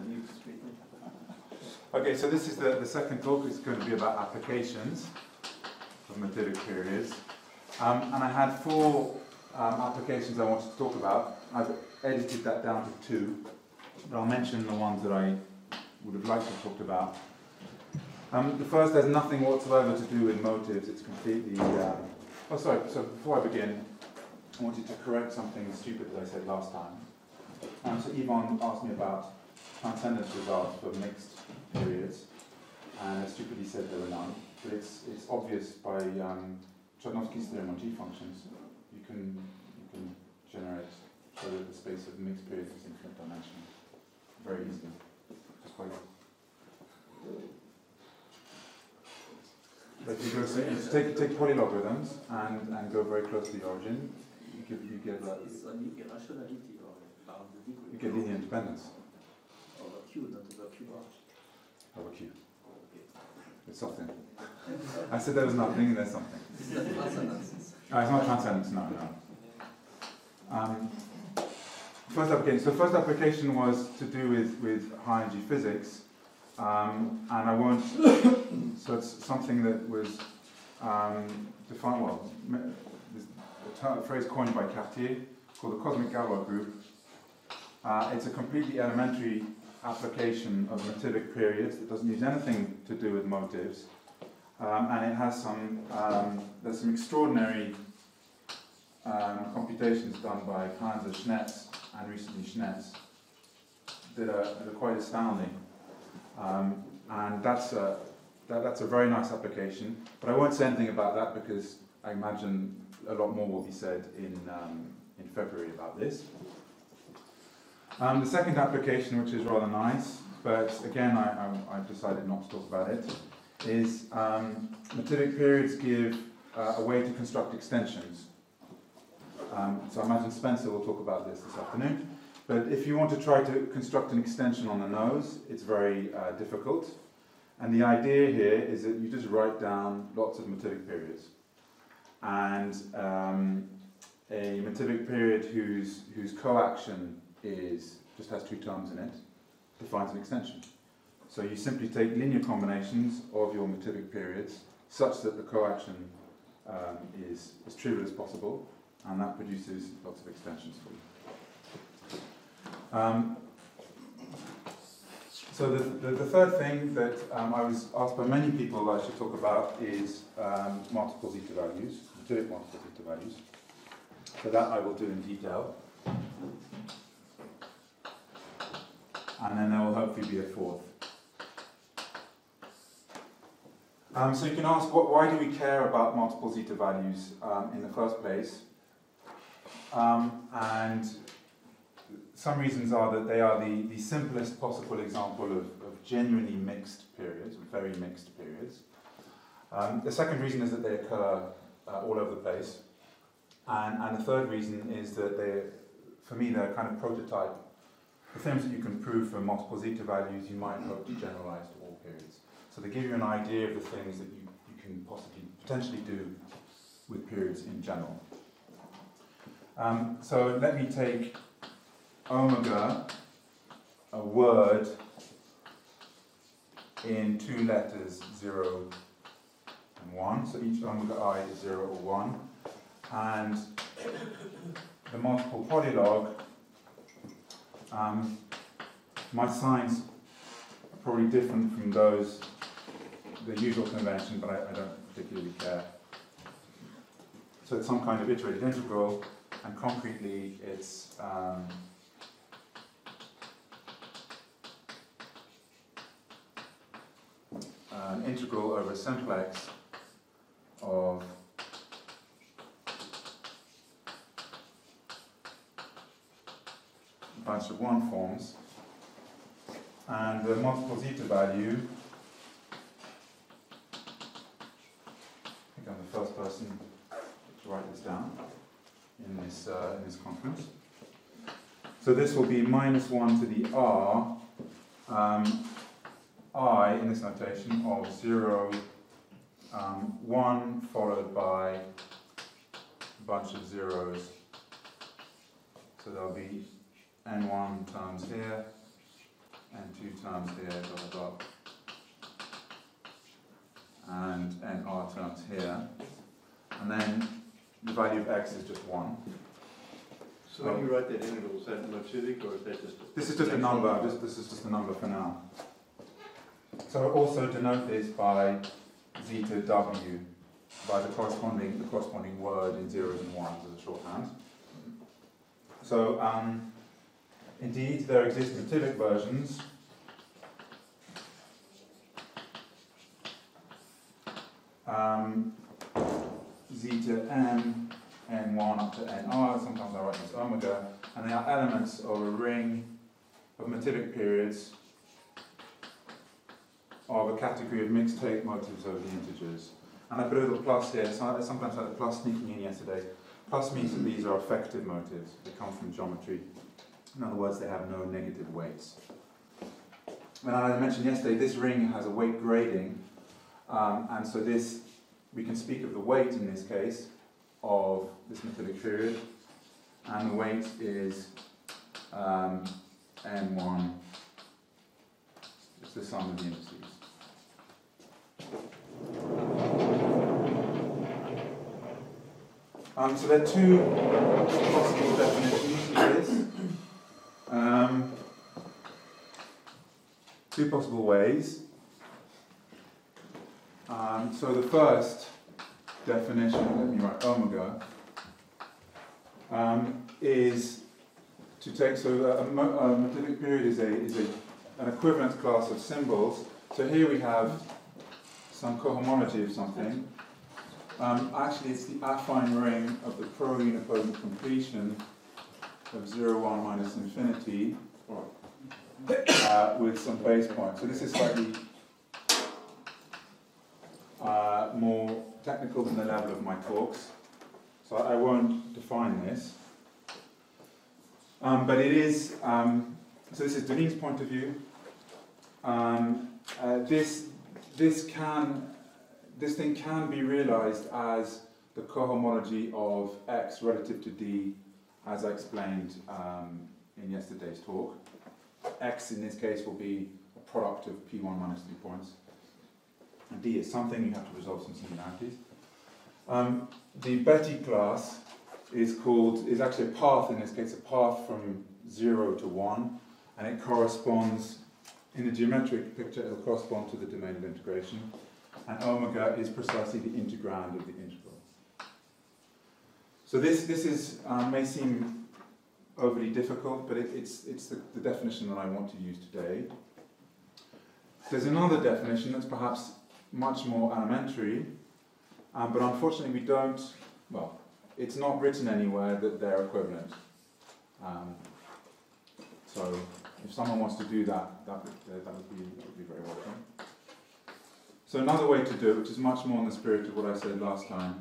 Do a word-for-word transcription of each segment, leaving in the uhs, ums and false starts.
Okay, so this is the, the second talk. It's going to be about applications of motivic periods. Um, and I had four um, applications I wanted to talk about. I've edited that down to two, but I'll mention the ones that I would have liked to have talked about. Um, the first has nothing whatsoever to do with motives. It's completely... Um, oh, sorry. So before I begin, I wanted to correct something stupid that I said last time. Um, so Yvonne asked me about transcendence results for mixed periods, and I stupidly said there were none. But it's it's obvious by um, Chodnovsky's theorem on G-functions. You can you can generate so that the space of mixed periods is infinite dimensional very easily. Just quite. But you go so you take take polylogarithms and and go very close to the origin. You get you get like, it's an irrationality or about the degree. you get linear independence. Over Q, not over Q bar. Over Q. Okay. It's something. I said there was nothing and there's something. It's not transcendence. Oh, it's not transcendence, no, no. Um, first application. So first application was to do with, with high energy physics. Um, and I won't, so it's something that was um, defined, well, this a phrase coined by Cartier called the cosmic Galois group. Uh, it's a completely elementary application of motivic periods that doesn't use anything to do with motives, um, and it has some um, there's some extraordinary um, computations done by Hansa Schnetz and recently Schnetz that are, that are quite astounding, um, and that's a that, that's a very nice application. But I won't say anything about that because I imagine a lot more will be said in um, in February about this. Um, the second application, which is rather nice, but again I, I, I've decided not to talk about it, is um, motivic periods give uh, a way to construct extensions. Um, so I imagine Spencer will talk about this this afternoon. But if you want to try to construct an extension on the nose, it's very uh, difficult. And the idea here is that you just write down lots of motivic periods. And um, a motivic period whose, whose coaction is just has two terms in it, defines an extension. So you simply take linear combinations of your motivic periods such that the coaction um, is as trivial as possible, and that produces lots of extensions for you. Um, so the, the, the third thing that um, I was asked by many people I should talk about is um, multiple zeta values, motivic multiple zeta values. So that I will do in detail. And then there will hopefully be a fourth. Um, so you can ask, what, why do we care about multiple zeta values um, in the first place? Um, and some reasons are that they are the, the simplest possible example of, of genuinely mixed periods, very mixed periods. Um, the second reason is that they occur uh, all over the place. And, and the third reason is that they, for me, they're kind of prototype. The things that you can prove for multiple zeta values, you might hope to generalize to all periods. So they give you an idea of the things that you, you can possibly, potentially do with periods in general. Um, so let me take omega, a word, in two letters, zero and one. So each omega I is zero or one. And the multiple polylog, um, my signs are probably different from those, the usual convention, but I, I don't particularly care. So it's some kind of iterated integral, and concretely it's um, an integral over a simplex of a bunch of one forms, and the multiple zeta value, I think I'm the first person to write this down in this, uh, in this conference. So this will be minus one to the r, um, I in this notation of zero, um, one followed by a bunch of zeros. So there'll be n one terms here, and two terms here, blah, blah, blah. And n r terms here. And then the value of x is just one. So when you write that integral, is that motivic or is that just? This is just a number, this, this is just a number for now. So I also denote this by zeta w, by the corresponding, the corresponding word in zeros and ones as a shorthand. So, um, indeed, there exist motivic versions. Um, zeta m, n one up to nr, sometimes I write this omega, and they are elements of a ring of motivic periods of a category of mixed-take motives over the integers. And I put a little plus here, so I sometimes had a plus sneaking in yesterday. Plus means that these are effective motives, they come from geometry. In other words, they have no negative weights. And I mentioned yesterday, this ring has a weight grading, um, and so this, we can speak of the weight in this case of this motivic period, and the weight is um, n one, it's the sum of the indices. Um, so there are two possible definitions of this. Um, two possible ways. Um, so the first definition, let me write omega, um, is to take, so a, a motivic period is, a, is a, an equivalent class of symbols. So here we have some cohomology of something. Um, actually, it's the affine ring of the pro-unipotent completion of zero, one minus infinity uh, with some base points. So this is slightly uh, more technical than the level of my talks. So I won't define this. Um, but it is, um, so this is Denis's point of view. Um, uh, this, this can This thing can be realized as the cohomology of x relative to d, as I explained um, in yesterday's talk. X in this case will be a product of p one minus two points. And d is something, you have to resolve some singularities. Um, the Betti class is called, is actually a path, in this case, a path from zero to one, and it corresponds, in the geometric picture, it will correspond to the domain of integration. And omega is precisely the integrand of the integral. So this, this is, um, may seem overly difficult, but it, it's, it's the, the definition that I want to use today. There's another definition that's perhaps much more elementary, um, but unfortunately we don't, well, it's not written anywhere that they're equivalent. Um, so if someone wants to do that, that would, uh, that would, be, that would be very welcome. So another way to do it, which is much more in the spirit of what I said last time,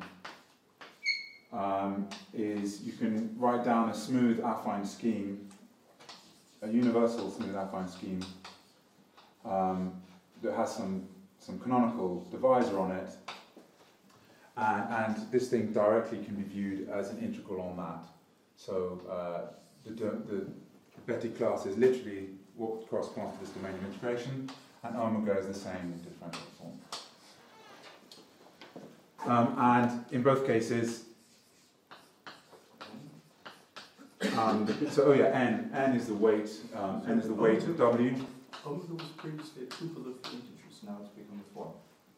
um, is you can write down a smooth affine scheme, a universal smooth affine scheme um, that has some, some canonical divisor on it, and, and this thing directly can be viewed as an integral on that. So uh, the, the Betti class is literally what corresponds to this domain of integration, and omega is the same in differential form. Um, and in both cases, um, the, so oh yeah, n, n is the weight, um, n is the weight of w. Omega was previously a tuple of integers, now it's become a form.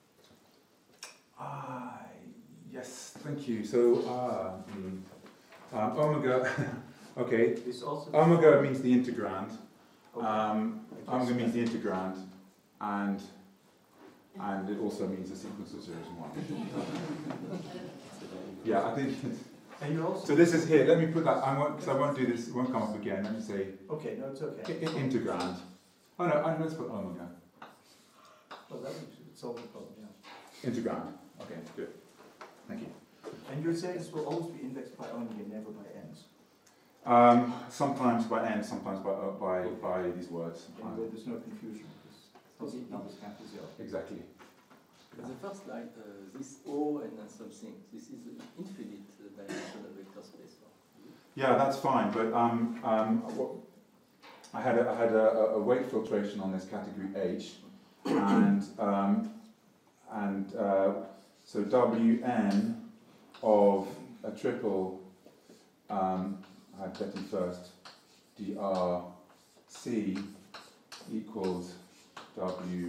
Ah, yes, thank you. So, ah, mm, um, omega, okay, It's also omega means the integrand. Okay. Um, omega means the integrand, and and it also means a sequence of zeros and ones. Yeah, I think. And you also. So this is here. Let me put that. I won't because I won't do this. It won't come up again. Let me say Okay, no, it's okay. I- I- integrand. Oh no, I, let's put omega. Well, that would solve the problem, yeah. Integrand. Okay, good. Thank you. And you're saying this will always be indexed by only and never by n's. Um, sometimes by n, sometimes by uh, by by these words. And Um, where there's no confusion, because positive numbers can't be zero. exactly. The first line, uh, this O and then something, this is an infinite uh, dimensional vector space. Yeah, that's fine. But um, um, what, I had a, I had a, a weight filtration on this category H, and um, and uh, so W N of a triple, um, I had Betty first, D R C equals W.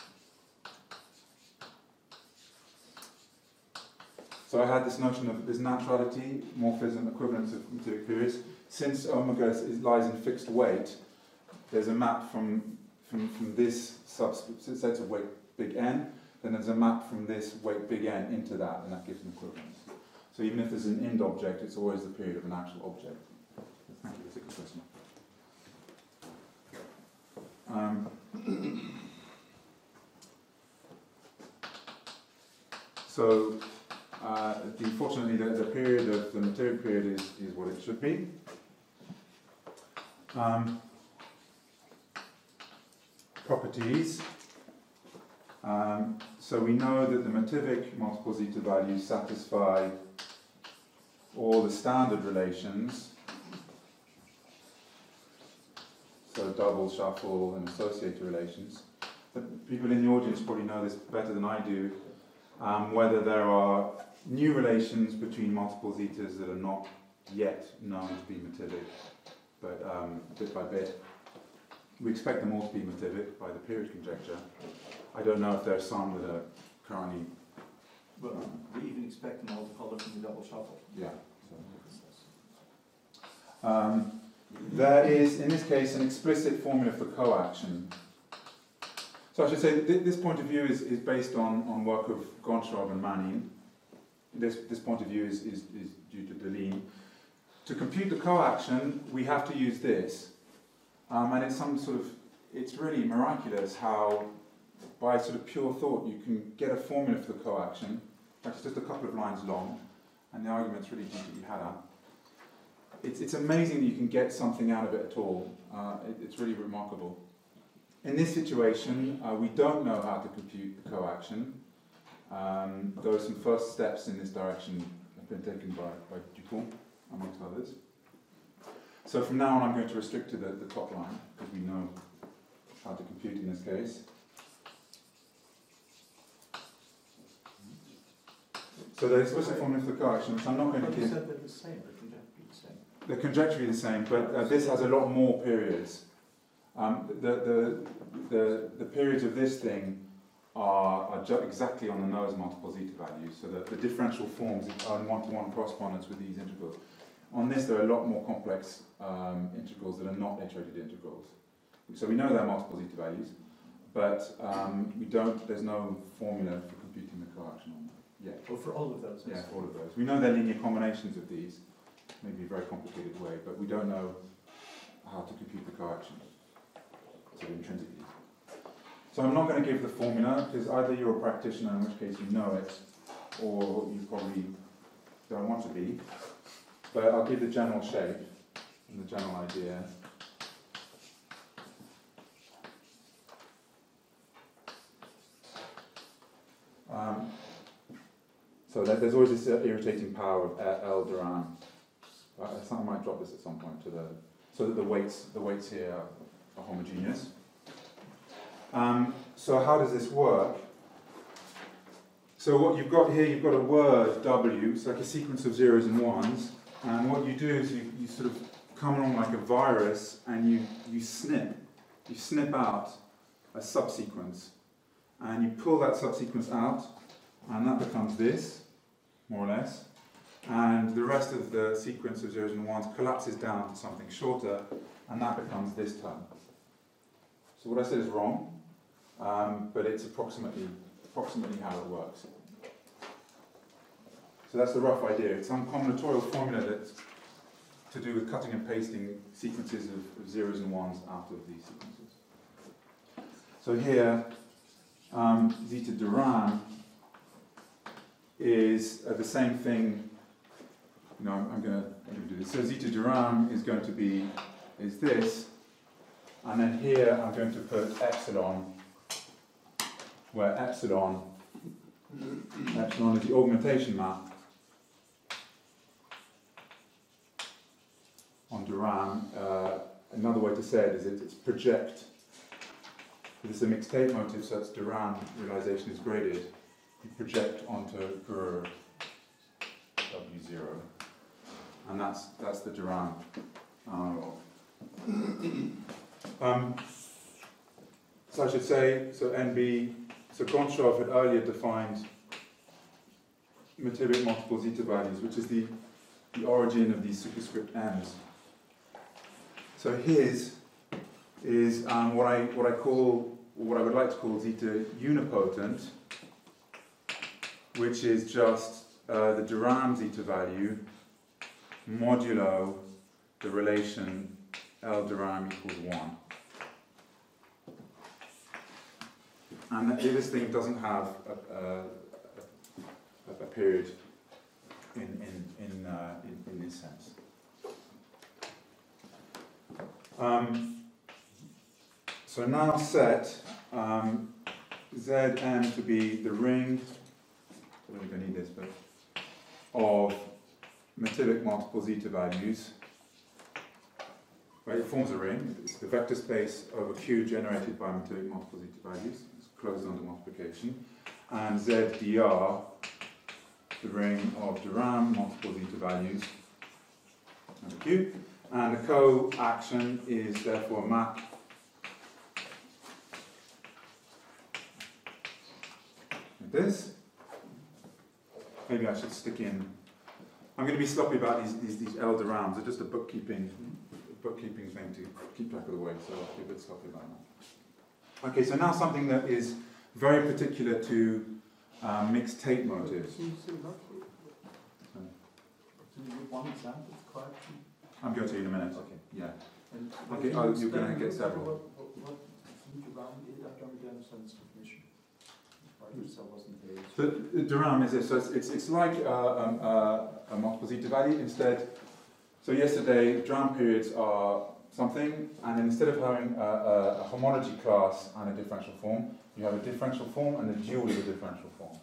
So I had this notion of this naturality, morphism, equivalence of material periods. Since omega is, is, lies in fixed weight, there's a map from, from, from this subset of weight big N, then there's a map from this weight big N into that, and that gives an equivalence. So even if there's an end object, it's always the period of an actual object. Thank you, that's a good question. Um, so, uh, the, fortunately, the, the period of the material period is, is what it should be. Um, properties. Um, so we know that the Mativik multiple zeta values satisfy all the standard relations. So double, shuffle, and associated relations. But people in the audience probably know this better than I do, um, whether there are new relations between multiple zetas that are not yet known to be Mativik, but um, bit by bit. We expect them all to be Mativik by the period conjecture. I don't know if there are some that are currently... But we even expect them all to follow from the double shuffle. Yeah. So, um, there is, in this case, an explicit formula for coaction. So I should say that th this point of view is, is based on, on work of Goncharov and Manin. This, this point of view is, is, is due to Deligne. To compute the coaction, we have to use this. Um, and it's some sort of, it's really miraculous how, by sort of pure thought, you can get a formula for the coaction. In fact, it's just a couple of lines long, and the argument's really due to Ihara. It's, it's amazing that you can get something out of it at all. Uh, it, it's really remarkable. In this situation, uh, we don't know how to compute the coaction. Um, there are some first steps in this direction have been taken by, by Dupont, amongst others. So from now on, I'm going to restrict to the, the top line, because we know how to compute in this case. So the explicit formula for the coaction, which I'm not going to But you give. said they're the same, they're conjecturally the same. They're conjecturally the same, but uh, this has a lot more periods. Um, the, the, the, the periods of this thing are, are ju exactly on the nose multiple zeta values, so that the differential forms are in one-to-one correspondence with these integrals. On this, there are a lot more complex um, integrals that are not iterated integrals. So we know they're multiple zeta values, but um, we don't. There's no formula for computing the coaction on them yet. Well, for all of those. Yeah, for all of those. We know they're linear combinations of these, maybe a very complicated way, but we don't know how to compute the coaction. So intrinsically. So I'm not going to give the formula, because either you're a practitioner, in which case you know it, or you probably don't want to be. But I'll give the general shape and the general idea. Um, so that there's always this uh, irritating power of L Duran. Uh, I might drop this at some point to the so that the weights the weights here are, are homogeneous. Um, so how does this work? So what you've got here, you've got a word W, it's like a sequence of zeros and ones, and what you do is you, you sort of come along like a virus and you, you snip, you snip out a subsequence, and you pull that subsequence out, and that becomes this, more or less, and the rest of the sequence of zeros and ones collapses down to something shorter, and that becomes this term. So what I said is wrong, um, but it's approximately approximately how it works. So that's the rough idea. It's some combinatorial formula that's to do with cutting and pasting sequences of, of zeros and ones out of these sequences. So here, um, zeta Duran is uh, the same thing. You know, I'm, I'm going to do this. So zeta Duran is going to be is this, and then here I'm going to put epsilon, where epsilon epsilon is the augmentation map on Duran, uh, another way to say it is it, it's project. This is a mixed tape motive, so its Durand realization is graded. You project onto Gur W zero, and that's that's the Durand. Uh, um, so I should say, so N B, so Goncharov had earlier defined motivic multiple zeta values, which is the, the origin of these superscript m's. So his is um, what I what I call, or what I would like to call zeta unipotent, which is just uh, the Durand zeta value modulo the relation L Durand equals one. And this thing doesn't have a, a, a, a period in, in, in, uh, in, in this sense. Um, so now set um, Z M to be the ring, I don't think I need this, but of motivic multiple zeta values. Right, it forms a ring. It's the vector space over Q generated by motivic multiple zeta values. It's closed under multiplication. And Z D R, the ring of Durand multiple zeta values over Q. And the co-action is therefore a map like this. Maybe I should stick in. I'm going to be sloppy about these these, these L Durands. They're just a bookkeeping bookkeeping thing to keep track of the weight, so I'll be a bit sloppy about that. Okay, so now something that is very particular to um, mixed tape motives. Can you say roughly? Can you give one example of correction? I'm going to in a minute. Okay. Yeah. And Okay, can oh, you you're gonna explain get what- several. What, what, what zeta round is? I don't really understand this definition. I guess I wasn't there. So the Durand is this. So it's it's, it's like uh, um, uh, a multiple zeta value. Instead, so yesterday Durand periods are something, and instead of having a, a, a homology class and a differential form, you have a differential form and a dual of a differential form.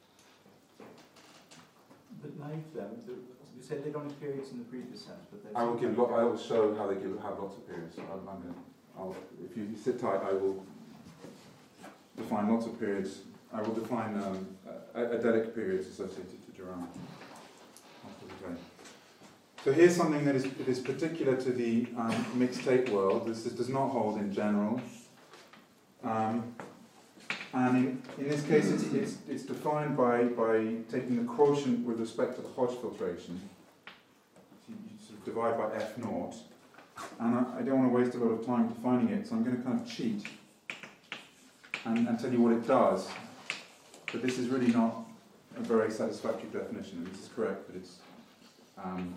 But naive then, the, you said they don't have periods in the previous sense, but they I will give. Lo I will show how they give have lots of periods. I'm, I'm gonna, I'll, if you sit tight, I will define lots of periods. I will define um, uh, adelic periods associated to Durand. So here's something that is, that is particular to the um, mixed tape world. This, this does not hold in general. Um, and in, in this case, it's, it's, it's defined by, by taking the quotient with respect to the Hodge filtration. So you, you sort of divide by F naught. And I, I don't want to waste a lot of time defining it, so I'm going to kind of cheat and, and tell you what it does. But this is really not a very satisfactory definition. This is correct, but it's um,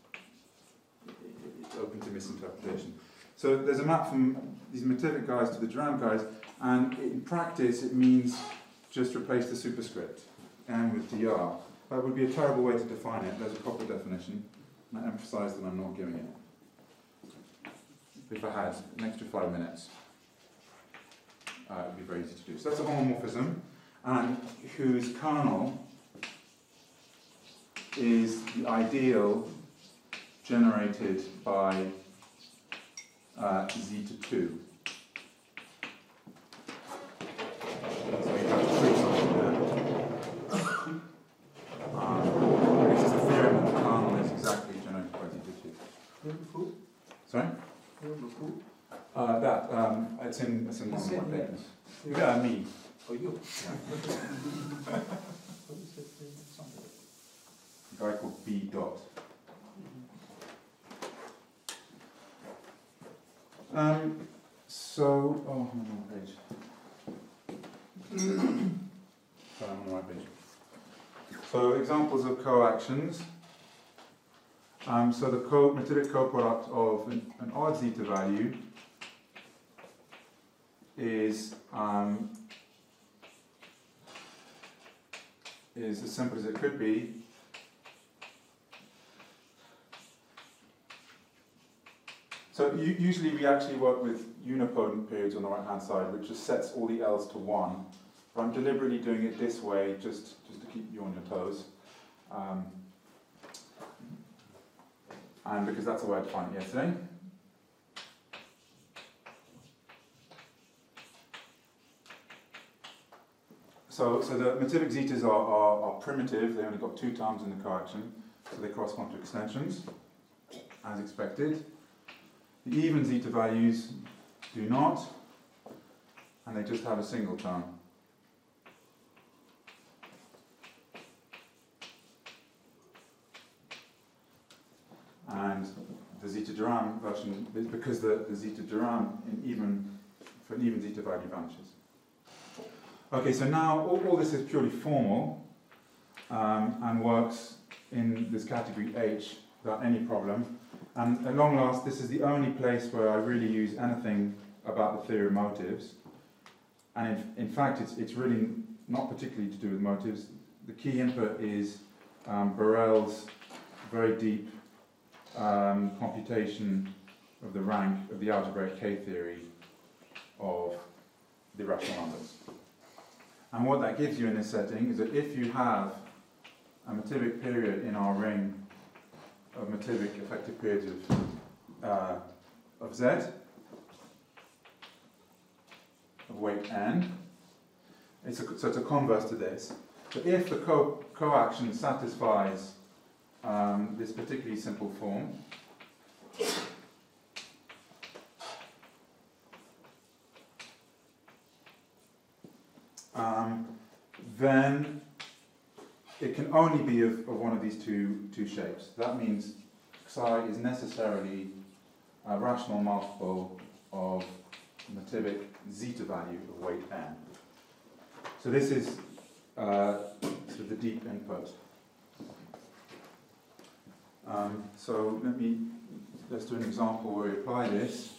it's open to misinterpretation. So there's a map from these motivic guys to the Durand guys, and in practice it means just replace the superscript, M with D R. That would be a terrible way to define it. There's a proper definition, and I emphasise that I'm not giving it. If I had an extra five minutes, uh, it would be very easy to do. So that's a homomorphism, and whose kernel is the ideal generated by uh, zeta two. So you have to treat something there. Um, this is the theorem that the kernel is exactly generated by zeta two. Who? Sorry? Who? Uh, that, um, it's in, it's in one of my papers. Yeah, me. Oh, you? Yeah. What is it? Something. A guy called B dot. Um, so, oh, I'm on the wrong page. Sorry, I'm on the right page. So, examples of coactions. Um, so, the co motivic coproduct of an, an odd zeta value is um, is as simple as it could be. So u usually we actually work with unipotent periods on the right hand side, which just sets all the L's to one. But I'm deliberately doing it this way, just, just to keep you on your toes. Um, and because that's the way I defined it yesterday. so, so the motivic zetas are, are, are primitive, they only got two terms in the coaction, so they correspond to extensions, as expected. The even zeta values do not, and they just have a single term. And the zeta Durand version, because the, the zeta Durand in even, for an even zeta value vanishes. Okay, so now all, all this is purely formal um, and works in this category H without any problem. And at long last, this is the only place where I really use anything about the theory of motives. And in, in fact, it's, it's really not particularly to do with motives. The key input is um, Borel's very deep um, computation of the rank of the algebraic K-theory of the rational numbers. And what that gives you in this setting is that if you have a motivic period in our ring of motivic effective periods of, uh, of Z, of weight n, it's a, so it's a converse to this. So if the co coaction satisfies um, this particularly simple form, um, then it can only be of, of one of these two, two shapes. That means psi is necessarily a rational multiple of motivic zeta value of weight n. So this is uh, sort of the deep input. Um, so let me, let's do an example where we apply this.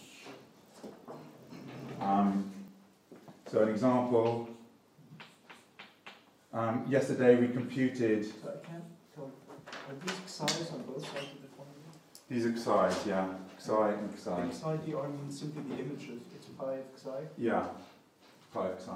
Um, so an example, um, yesterday we computed... So I can't tell, are these xi's on both sides of the formula? These are xi's, yeah. Xi and The xi. xi dr means simply the image of it's pi of xi. Yeah, pi of xi.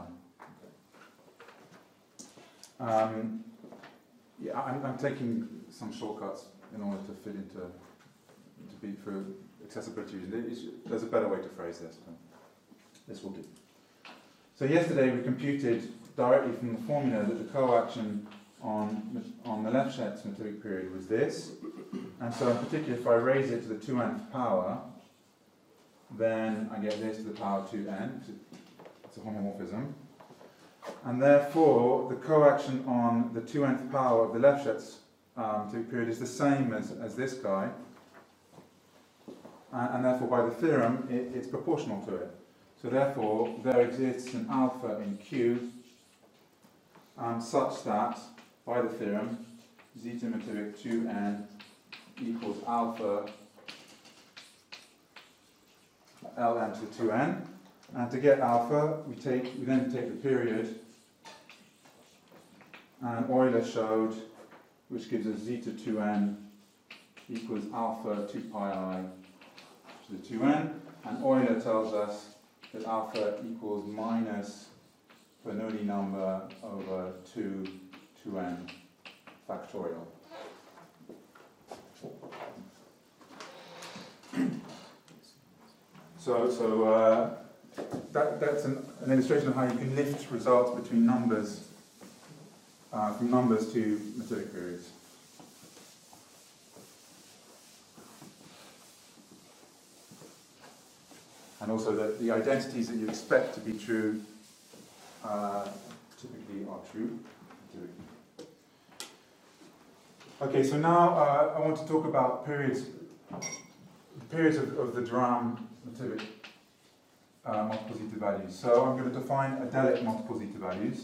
Um, yeah, I'm, I'm taking some shortcuts in order to fit into, to be for accessibility reasons. There's a better way to phrase this, but this will do. So yesterday we computed directly from the formula that the coaction on, on the Lefschetz motivic period was this. And so in particular, if I raise it to the two nth power, then I get this to the power two n. It's a homomorphism. And therefore, the coaction on the two nth power of the Lefschetz um, motivic period is the same as, as this guy. And, and therefore, by the theorem, it, it's proportional to it. So therefore, there exists an alpha in Q um, such that, by the theorem, zeta motivic two n equals alpha ln to the two n. And to get alpha, we take we then take the period, and Euler showed, which gives us zeta two n equals alpha two pi I to the two n, and Euler tells us that alpha equals minus Bernoulli number over two two n factorial. So, so uh, that, that's an, an illustration of how you can lift results between numbers, uh, from numbers to motivic periods. And also that the identities that you expect to be true uh, typically are true. Okay, so now uh, I want to talk about periods, periods of, of the Durand motivic uh, multiple zeta values. So I'm going to define adelic multiple zeta values.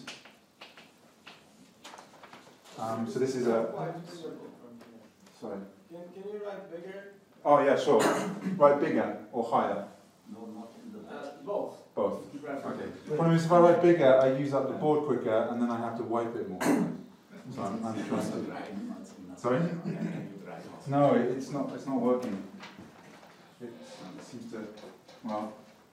Um, so this is a... Sorry. Can, can you write bigger? Oh yeah, sure. Write bigger or higher? No, not in the... Uh, both. Both. Okay. The problem is if I write bigger, I use up the board quicker and then I have to wipe it more. So I'm, I'm trying to... Sorry? No, it, it's not. It's not working. It, it seems to. Well.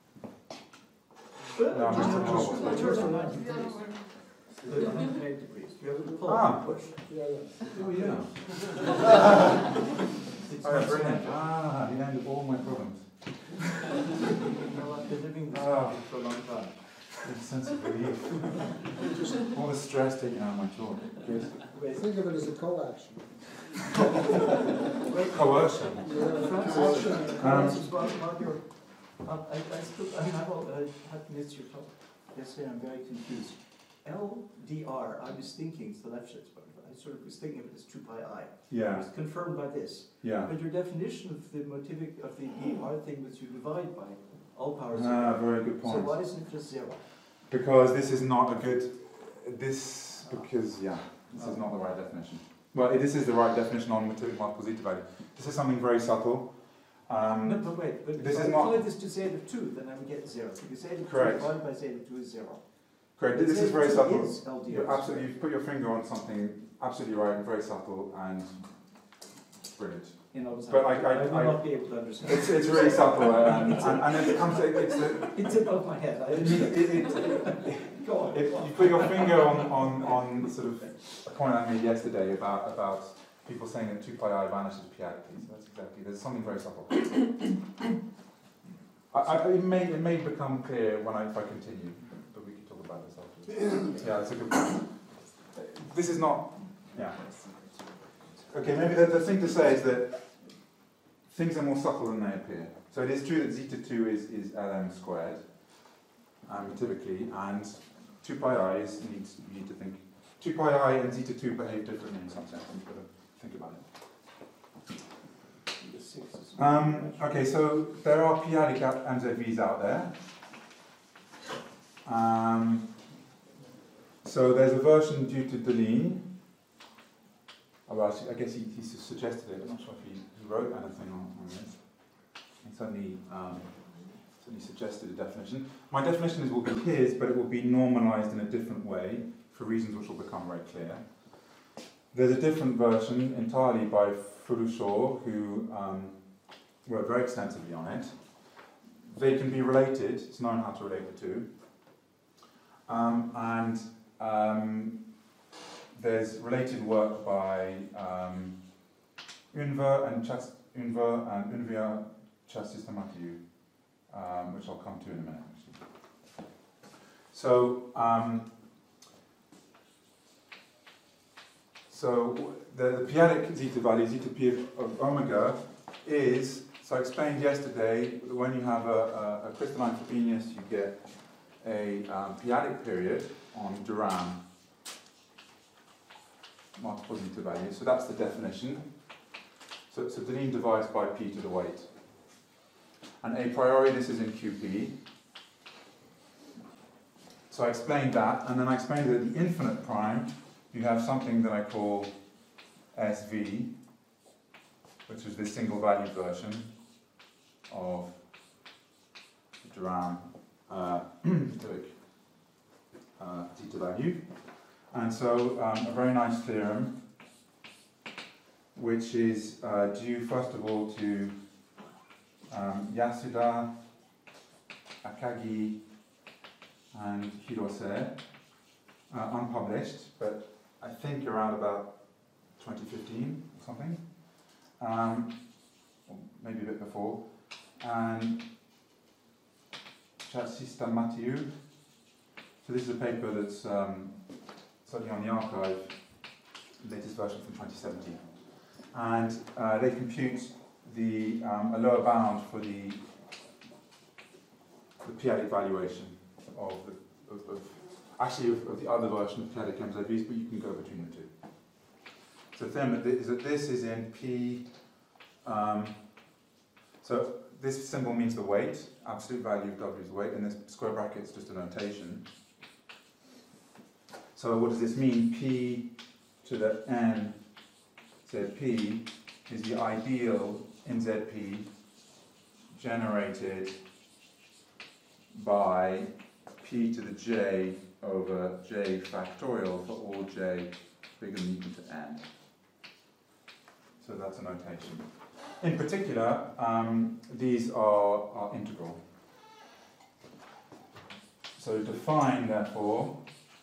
No, I'm just a horrible Let's speaker. turn ninety degrees. ninety degrees. You have to pull Ah. push. Oh yeah. Oh, yeah, brilliant. Ah, the end of all my problems. I've been living this Ah. for a long time. There's a sense of relief. All the stress taken out of my jaw. Good. Wait, Think of it as a co-action. Coercion. Yeah, Francis, action. Um, Francis, while, while you're, um, I, I still, I mean, I've, all- I had missed your talk yesterday, I'm very confused. L D R, I was thinking, so that's, I sort of was thinking of it as two pi I. It Yeah, was confirmed by this. yeah. But your definition of the motivic, of the E R thing was you divide by all powers of Ah, R. very good So point. why isn't it just zero? Because this is not a good, this, because, yeah, this is not the right definition. Well, this is the right definition on motivic multiple zeta value. This is something very subtle. No, Um, but wait, but this if I is not- apply this to zeta two, then I would get zero, because zeta two Correct. divided by zeta two is zero. correct, But this is zeta very two subtle. is L D R. You're absolutely, you've put your finger on something absolutely right and very subtle and brilliant. In other words, But I- I- I will I- not be able to understand. It's, it's really subtle uh, and, and, and it comes, it's the, It's above my head, I it, understand. it, it, Go on. If you put your finger on, on, on sort of a point I made yesterday about, about people saying that two pi I vanishes periodically, so that's exactly, there's something very subtle. I, I, it, may, it may become clear when I, if I continue, but we can talk about this afterwards. Yeah, that's a good point. This is not, yeah. Okay, maybe the, the thing to say is that things are more subtle than they appear. So it is true that zeta two is, is Lm squared, um, typically, and two pi I is, needs, you need to think, two pi I and zeta two behave differently in some sense, and you've got to think about it. Um, okay, so there are periodic M Z Vs out there. Um, so there's a version due to Deline. Oh, well, I guess he, he suggested it, I'm not sure if he, he wrote anything on, on this. He certainly, um, certainly suggested a definition. My definition is, will be his, but it will be normalized in a different way, for reasons which will become very clear. There's a different version entirely by Furushaw, who um, worked very extensively on it. They can be related, it's known how to relate the two. Um, and um, there's related work by um, Unver and Chas Unver and Unvia Chastistamatiou, um, which I'll come to in a minute. Actually. So, um, so the, the periodic zeta value, zeta p of, of omega, is, so I explained yesterday, that when you have a, a, a crystalline Frobenius, you get a um, periodic period on Durand multiple zeta values. So that's the definition. So, so Deline divides by p to the weight. And a priori this is in Q P. So I explained that, and then I explained that at the infinite prime, you have something that I call S V, which is this single valued version of the Durand uh, uh, zeta value. And so um, a very nice theorem, which is uh, due first of all to um, Yasuda, Akagi, and Hirose, uh, unpublished, but I think around about twenty fifteen or something, um, or maybe a bit before, and Chastistamatiou. So this is a paper that's um, certainly on the archive, latest version from twenty seventeen. And uh, they compute the um, a lower bound for the, the periodic valuation of, the, of, of actually of, of the other version of periodic M Z Vs, but you can go between the two. So the thing is that this is in P, um, so this symbol means the weight, absolute value of W is the weight, and this square bracket is just a notation. So what does this mean? P to the n Zp is the ideal in Zp generated by p to the j over j factorial for all j bigger than equal to n. So that's a notation. In particular, um, these are, are integral. So define, therefore,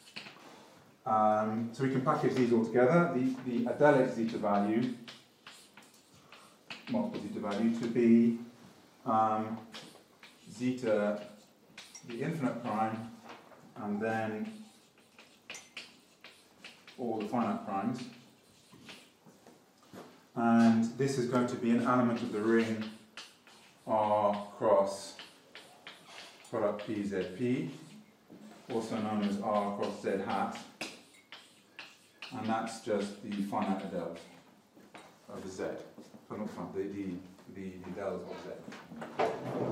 um, so we can package these all together, the, the adelic zeta value, multiple zeta value, to be um, zeta, the infinite prime, and then all the finite primes. And this is going to be an element of the ring R cross product P Z P, also known as R cross Z hat. And that's just the finite adel of Z. Oh, not fun, the, the, the, the del of Z.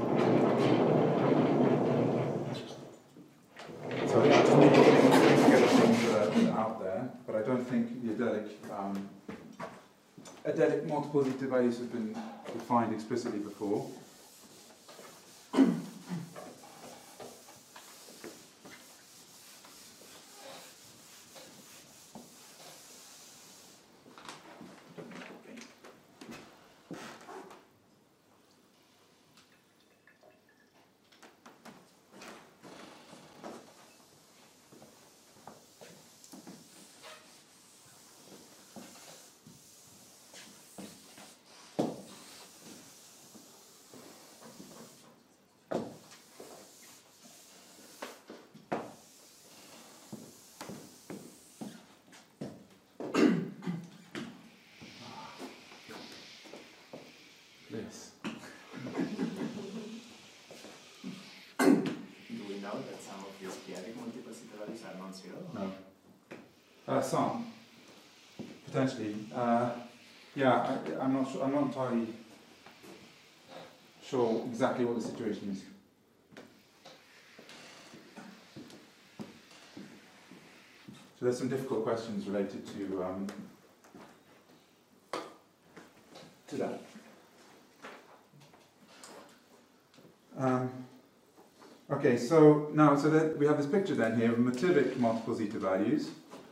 So yeah, just need to get things uh, out there, but I don't think the adelic, um, adelic multiplicity values have been defined explicitly before. Yes. Do we know that some of these p-adic multiplicity values are non-zero? No. Uh, some, potentially. Uh, yeah, I, I'm not sure. I'm not entirely sure exactly what the situation is. So there's some difficult questions related to um, to that. Um, okay, so now so that we have this picture then here of motivic multiple zeta values,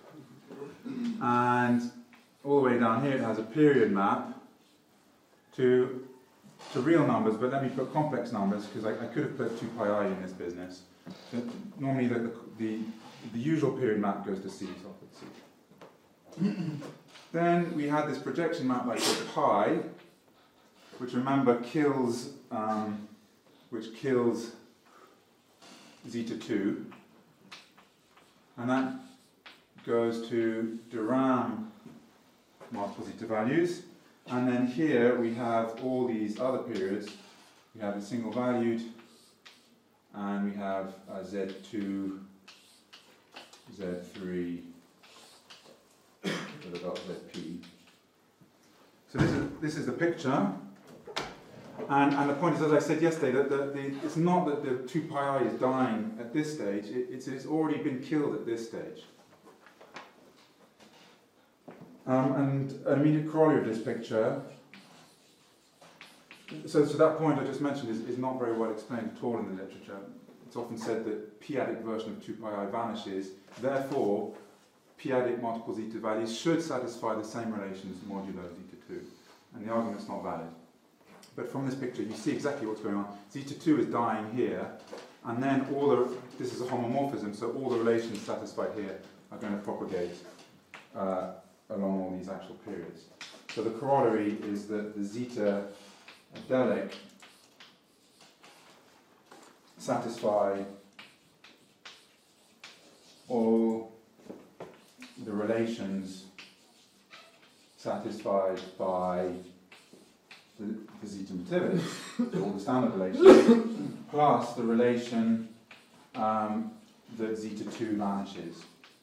and all the way down here it has a period map to to real numbers, but let me put complex numbers because I, I could have put two pi I in this business. So normally the, the the usual period map goes to C, so I'll put C. Then we had this projection map like pi, which remember kills um, which kills zeta two, and that goes to Durham multiple zeta values. And then here we have all these other periods. We have a single valued, and we have uh, Z two, Z three, with about Z P. So this is this is the picture. And, and the point is, as I said yesterday, that the, the, it's not that the two pi I is dying at this stage, it, it's, it's already been killed at this stage. Um, and an immediate corollary of this picture, so, so that point I just mentioned is, is not very well explained at all in the literature. It's often said that p-adic version of two pi I vanishes, therefore p-adic multiple zeta values should satisfy the same relations modulo zeta two, and the argument's not valid. But from this picture, you see exactly what's going on. Zeta two is dying here, and then all the, this is a homomorphism, so all the relations satisfied here are going to propagate uh, along all these actual periods. So the corollary is that the zeta adelic satisfy all the relations satisfied by the, the zeta motivic, all the standard relations, plus the relation um, that zeta two vanishes,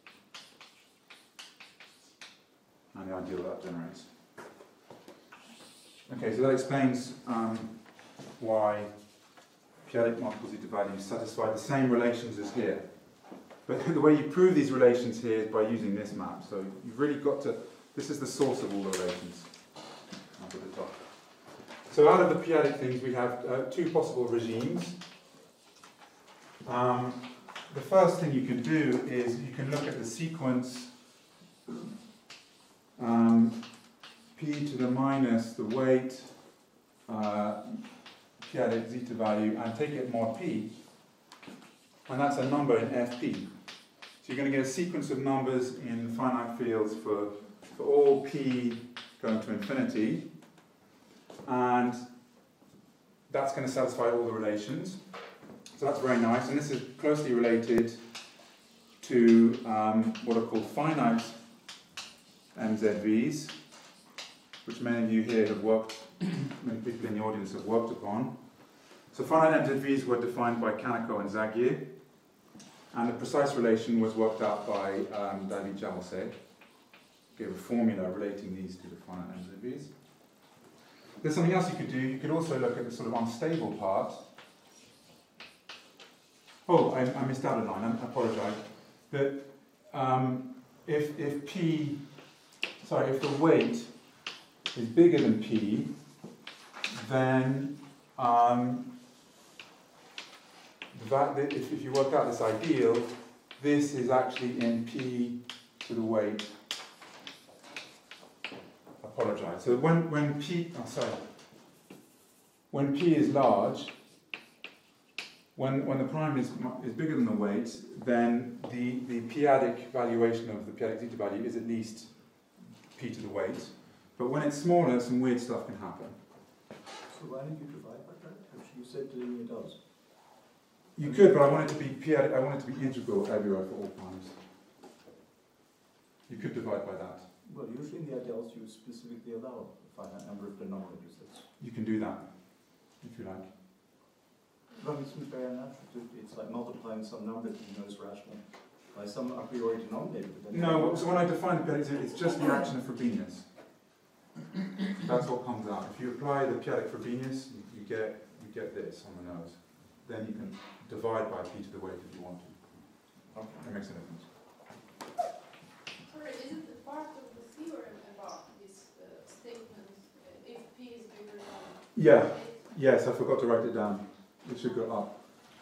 and the ideal that generates. Okay, so that explains um, why p-adic multiple zeta values satisfy the same relations as here. But the way you prove these relations here is by using this map. So you've really got to, this is the source of all the relations up at the top. So out of the p-adic things, we have uh, two possible regimes. Um, the first thing you can do is you can look at the sequence um, p to the minus the weight uh, p-adic zeta value and take it mod p, and that's a number in F P. So you're going to get a sequence of numbers in finite fields for, for all p going to infinity, and that's going to satisfy all the relations. So that's very nice, and this is closely related to um, what are called finite M Z Vs, which many of you here have worked, many people in the audience have worked upon. So finite M Z Vs were defined by Kaneko and Zagier, and the precise relation was worked out by um, David Jarosset. Gave a formula relating these to the finite M Z Vs. There's something else you could do. You could also look at the sort of unstable part. Oh, I, I missed out a line. I apologise. That um, if if P, sorry, if the weight is bigger than P, then um, that if, if you work out this ideal, this is actually in P to the weight. Apologise. So when when P, oh sorry, when P is large, when when the prime is is bigger than the weight, then the the p-adic valuation of the p-adic zeta value is at least P to the weight. But when it's smaller, some weird stuff can happen. So why did you divide by that? Which you said linear does. You could, but I want it to be p-adic, I want it to be integral everywhere for all primes. You could divide by that. Well, usually in the ideals you specifically allow a finite number of denominators. That's, You can do that, if you like. well, it seems very unnatural. To, it's like multiplying some number that you know is rational by some a priori denominator. But then No, so when I define the p-adic, it's just the action of Frobenius. That's what comes out. If you apply the p-adic Frobenius, you, you get you get this on the nose. Then you can divide by p to the weight if you want to. Okay. That makes a difference. Sorry, is it a part of the theorem about this uh, statement, uh, if P is bigger than Yeah. eight? Yes, I forgot to write it down. It should go up.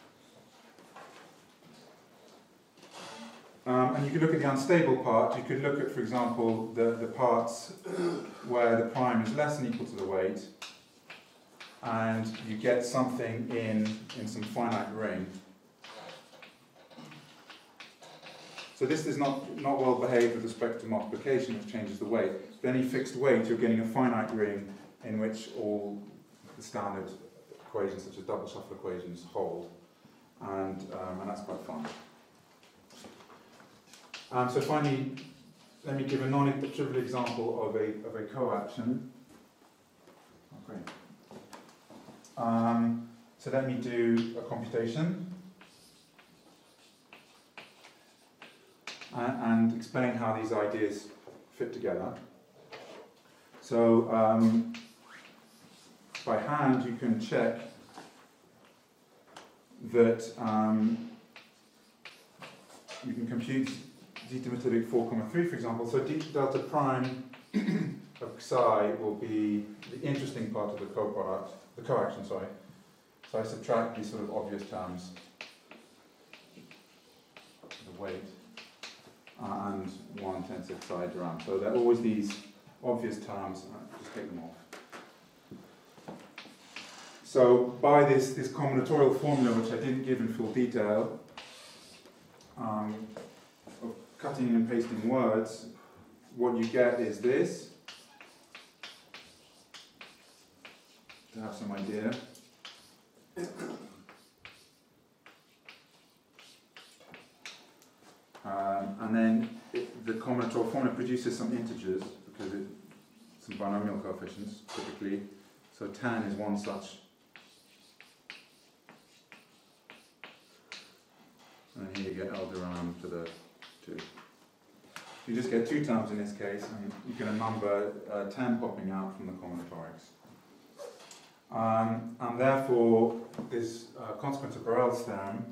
Um, and you could look at the unstable part. You could look at, for example, the, the parts where the prime is less than equal to the weight, and you get something in, in some finite ring. So this is not, not well behaved with respect to multiplication, which changes the weight. But any fixed weight, you're getting a finite ring in which all the standard equations, such as double shuffle equations, hold. And, um, and that's quite fun. Um, so finally, let me give a non-trivial example of a, of a coaction. Oh, great. Um, so let me do a computation and, and explain how these ideas fit together. So um, by hand you can check that um, you can compute zeta motivic four comma three, for example. So d delta prime of psi will be the interesting part of the coproduct, the coaction, sorry. So I subtract these sort of obvious terms, the weight, uh, and one tensor psi Durand. So there are always these obvious terms, uh, just take them off. So by this, this combinatorial formula, which I didn't give in full detail, um, of cutting and pasting words, what you get is this, to have some idea. Um, and then it, the combinatorial formula produces some integers, because it, some binomial coefficients, typically. So tan is one such. And here you get L Durand to the two. You just get two terms in this case, and you get a number uh, ten popping out from the combinatorics. Um, and therefore, this uh, consequence of Borel's theorem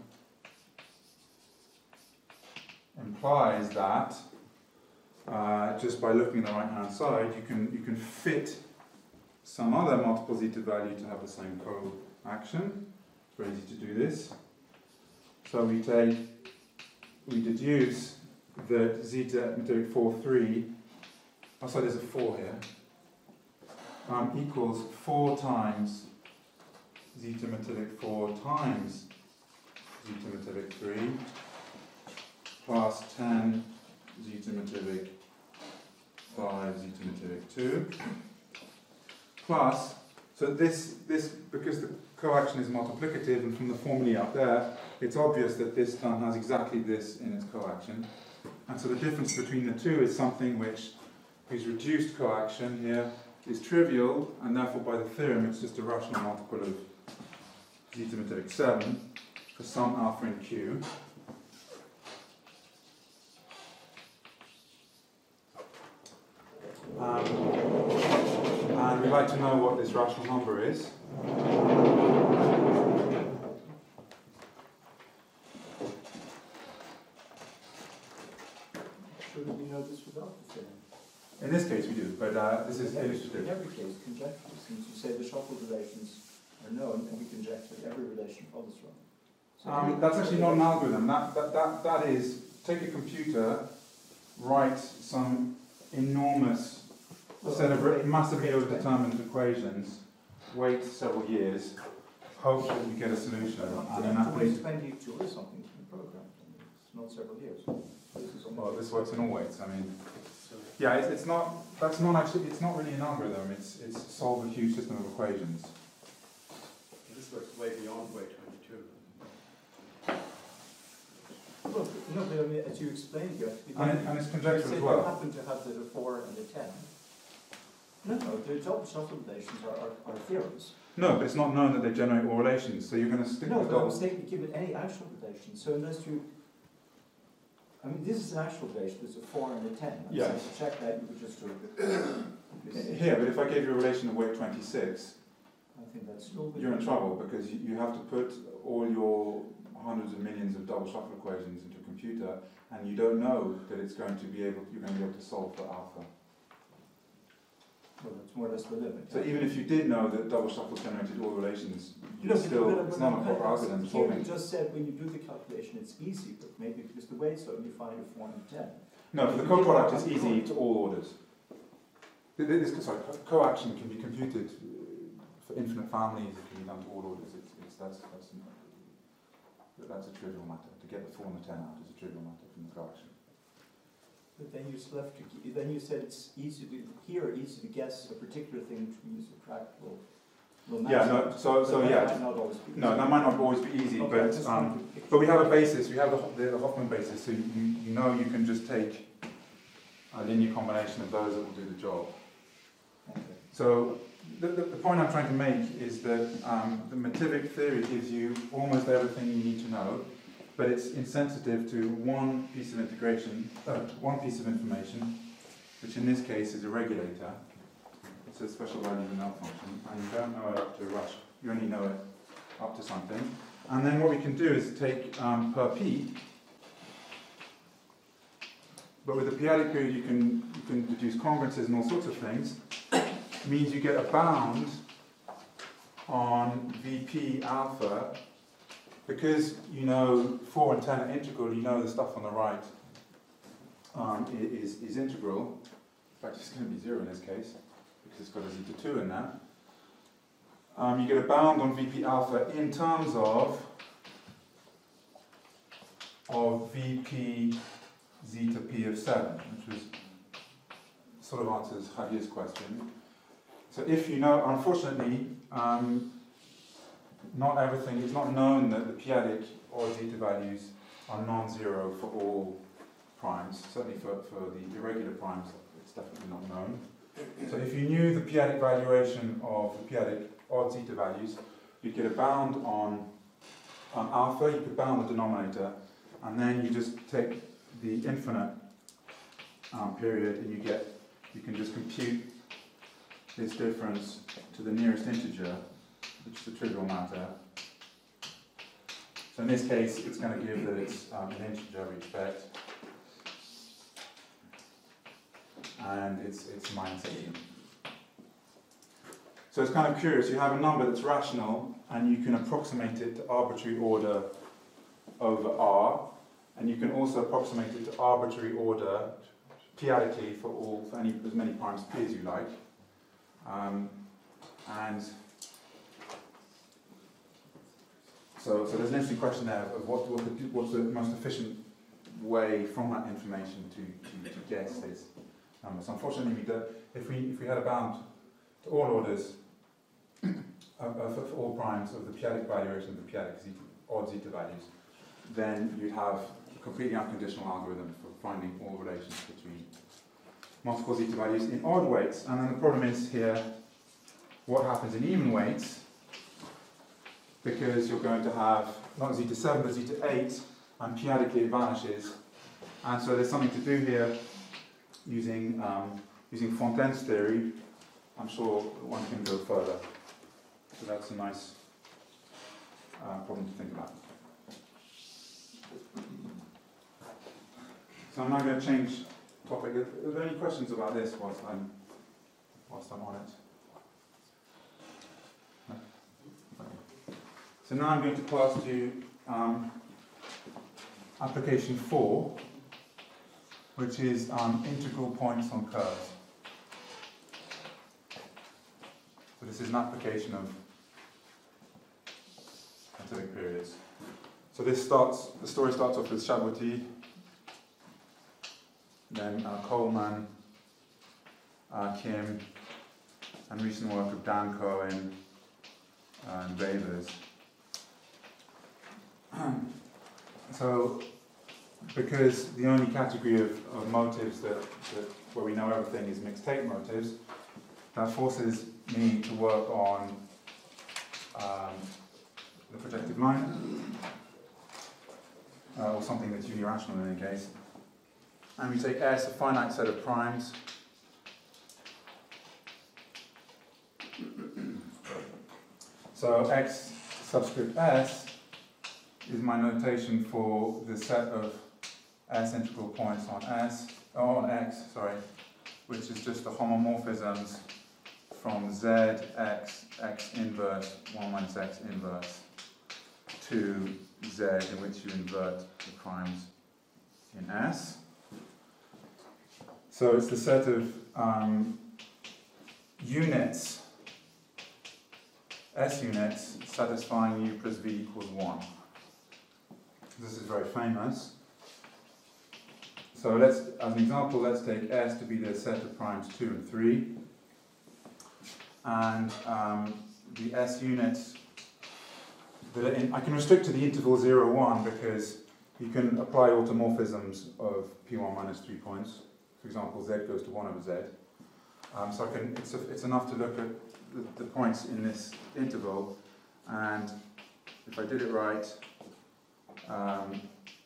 implies that uh, just by looking at the right-hand side, you can you can fit some other multiple zeta value to have the same co-action. It's very easy to do this. So we take, we deduce that zeta motivic four three, oh sorry, there's a four here, um, equals four times zeta motivic four times zeta motivic three plus ten zeta motivic five zeta motivic two plus, so this, this because the coaction is multiplicative, and from the formulae up there, it's obvious that this term has exactly this in its coaction. And so the difference between the two is something which is reduced coaction here is trivial, and therefore by the theorem it's just a rational multiple of zeta metivic seven for some alpha in Q. Um, and we'd like to know what this rational number is. Surely we know this without the theorem. In this case we do, but uh, this is In illustrative. every case, conjecture, since you say the shuffle relations are known, and we conjecture that every relation follows from them. So Um, every- that's actually not an algorithm. That, that, that, that is, take a computer, write some enormous set of re- massively overdetermined equations, wait several years, hope that you get a solution, and then have that to wait leads. twenty-two or something to be programmed. I mean, it's not several years. This is Well, almost. this works in all ways. I mean, yeah, it's, it's not. That's not actually. It's not really an algorithm. It's it's solve a huge system of equations. This works way beyond way twenty-two. Well, no, but I mean, as you explained, you have to be. And, it, and it's You conjecture said as you well. happen to have the four and the ten. No, no, the double shuffle relations are, are, are theorems. No, but it's not known that they generate all relations. So you're going to stick No, with but I double. was thinking, given any actual relation, so unless you, I mean, this is an actual relation, there's a four and a ten. I'm Yeah. saying to check that, you would just do it. Here, but if I gave you a relation of weight twenty-six, I think that's still. you're in trouble because you, you have to put all your hundreds of millions of double shuffle equations into a computer, and you don't know that it's going to be able. You're going to be able to solve for alpha. Well, that's more or less the limit. So even if you did know that double shuffle generated all relations, you No, but- still but- it's but- not a but- proper algorithm Here solving. you just said when you do the calculation, it's easy, but maybe because the way so you find a four and a ten. No, for the co-product it's easy to all orders. Th- th- This, sorry, co- co-action can be computed uh, for infinite families. It can be done to all orders. It's, it's, that's, that's, that's a trivial matter. To get the four and the ten out is a trivial matter from the co-action. But then you still have to, g- then you said it's easy to, here, easy to guess a particular thing which we use a practical. Yeah, no, so, so But that yeah, might not always be no, easy. that might not always be easy, Okay, I but, just um, wanted to picture- but we have a basis, we have the, Ho- the, the Hoffman basis, so you, you know you can just take a linear combination of those that will do the job. Okay. So the, the, the point I'm trying to make is that um, the Mativic theory gives you almost everything you need to know, but it's insensitive to one piece of integration, uh, one piece of information, which in this case is a regulator. It's a special value of an L function, and you don't know it up to a rush. You only know it up to something. And then what we can do is take um, per p, but with the p-adic period you can, you can deduce congruences and all sorts of things. It means you get a bound on Vp alpha, because you know four and ten are integral, you know the stuff on the right um, i- is, is integral. In fact, it's going to be zero in this case, because it's got a zeta two in there. Um, you get a bound on Vp alpha in terms of of Vp zeta p of seven, which was sort of answers Javier's question. So if you know, unfortunately, um, not everything, it's not known that the p-adic or zeta values are non-zero for all primes. Certainly for, for the irregular primes, it's definitely not known. So if you knew the p-adic valuation of the p-adic odd zeta values, you'd get a bound on, on alpha, you could bound the denominator, and then you just take the infinite um, period and you get, you can just compute this difference to the nearest integer, which is a trivial matter. So in this case, it's going to give that it's um, an integer we expect, and it's, it's minus eighteen. So it's kind of curious, you have a number that's rational, and you can approximate it to arbitrary order over R, and you can also approximate it to arbitrary order p-adically for all, for any, as many primes p as you like. Um, and so, so there's an interesting question there of what, what the, what's the most efficient way from that information to, to, to guess this number. So unfortunately, we do, if we if we had a bound to all orders of, of, of all primes of the p-adic valuation of the p-adic zeta, odd zeta values, then you'd have a completely unconditional algorithm for finding all relations between multiple zeta values in odd weights. And then the problem is here, what happens in even weights, because you're going to have not zeta seven but zeta eight, and p-adically it vanishes. And so there's something to do here using, um, using Fontaine's theory. I'm sure one can go further. So that's a nice uh, problem to think about. So I'm now going to change topic. Are there any questions about this whilst I'm, whilst I'm on it? No? Okay. So now I'm going to pass to um, application four, which is um, integral points on curves. So this is an application of scientific periods. So this starts, the story starts off with Chaboty, then uh, Coleman, uh, Kim, and recent work of Dan Cohen and Babers. So, because the only category of, of motives that, that where we know everything is mixed tape motives, that forces me to work on um, the projective line, uh, or something that's unirational in any case. And we take S, a finite set of primes. So X subscript S is my notation for the set of S integral points on S, or on X, sorry, which is just the homomorphisms from Z, X, X inverse, one minus X inverse, to Z, in which you invert the primes in S. So it's the set of um, units, S units, satisfying U plus V equals one. This is very famous. So let's, as an example, let's take S to be the set of primes two and three. And um, the S units, that are in, I can restrict to the interval zero, one because you can apply automorphisms of P one minus three points. For example, Z goes to one over Z. Um, so I can, it's, a, it's enough to look at the, the points in this interval, and if I did it right, um,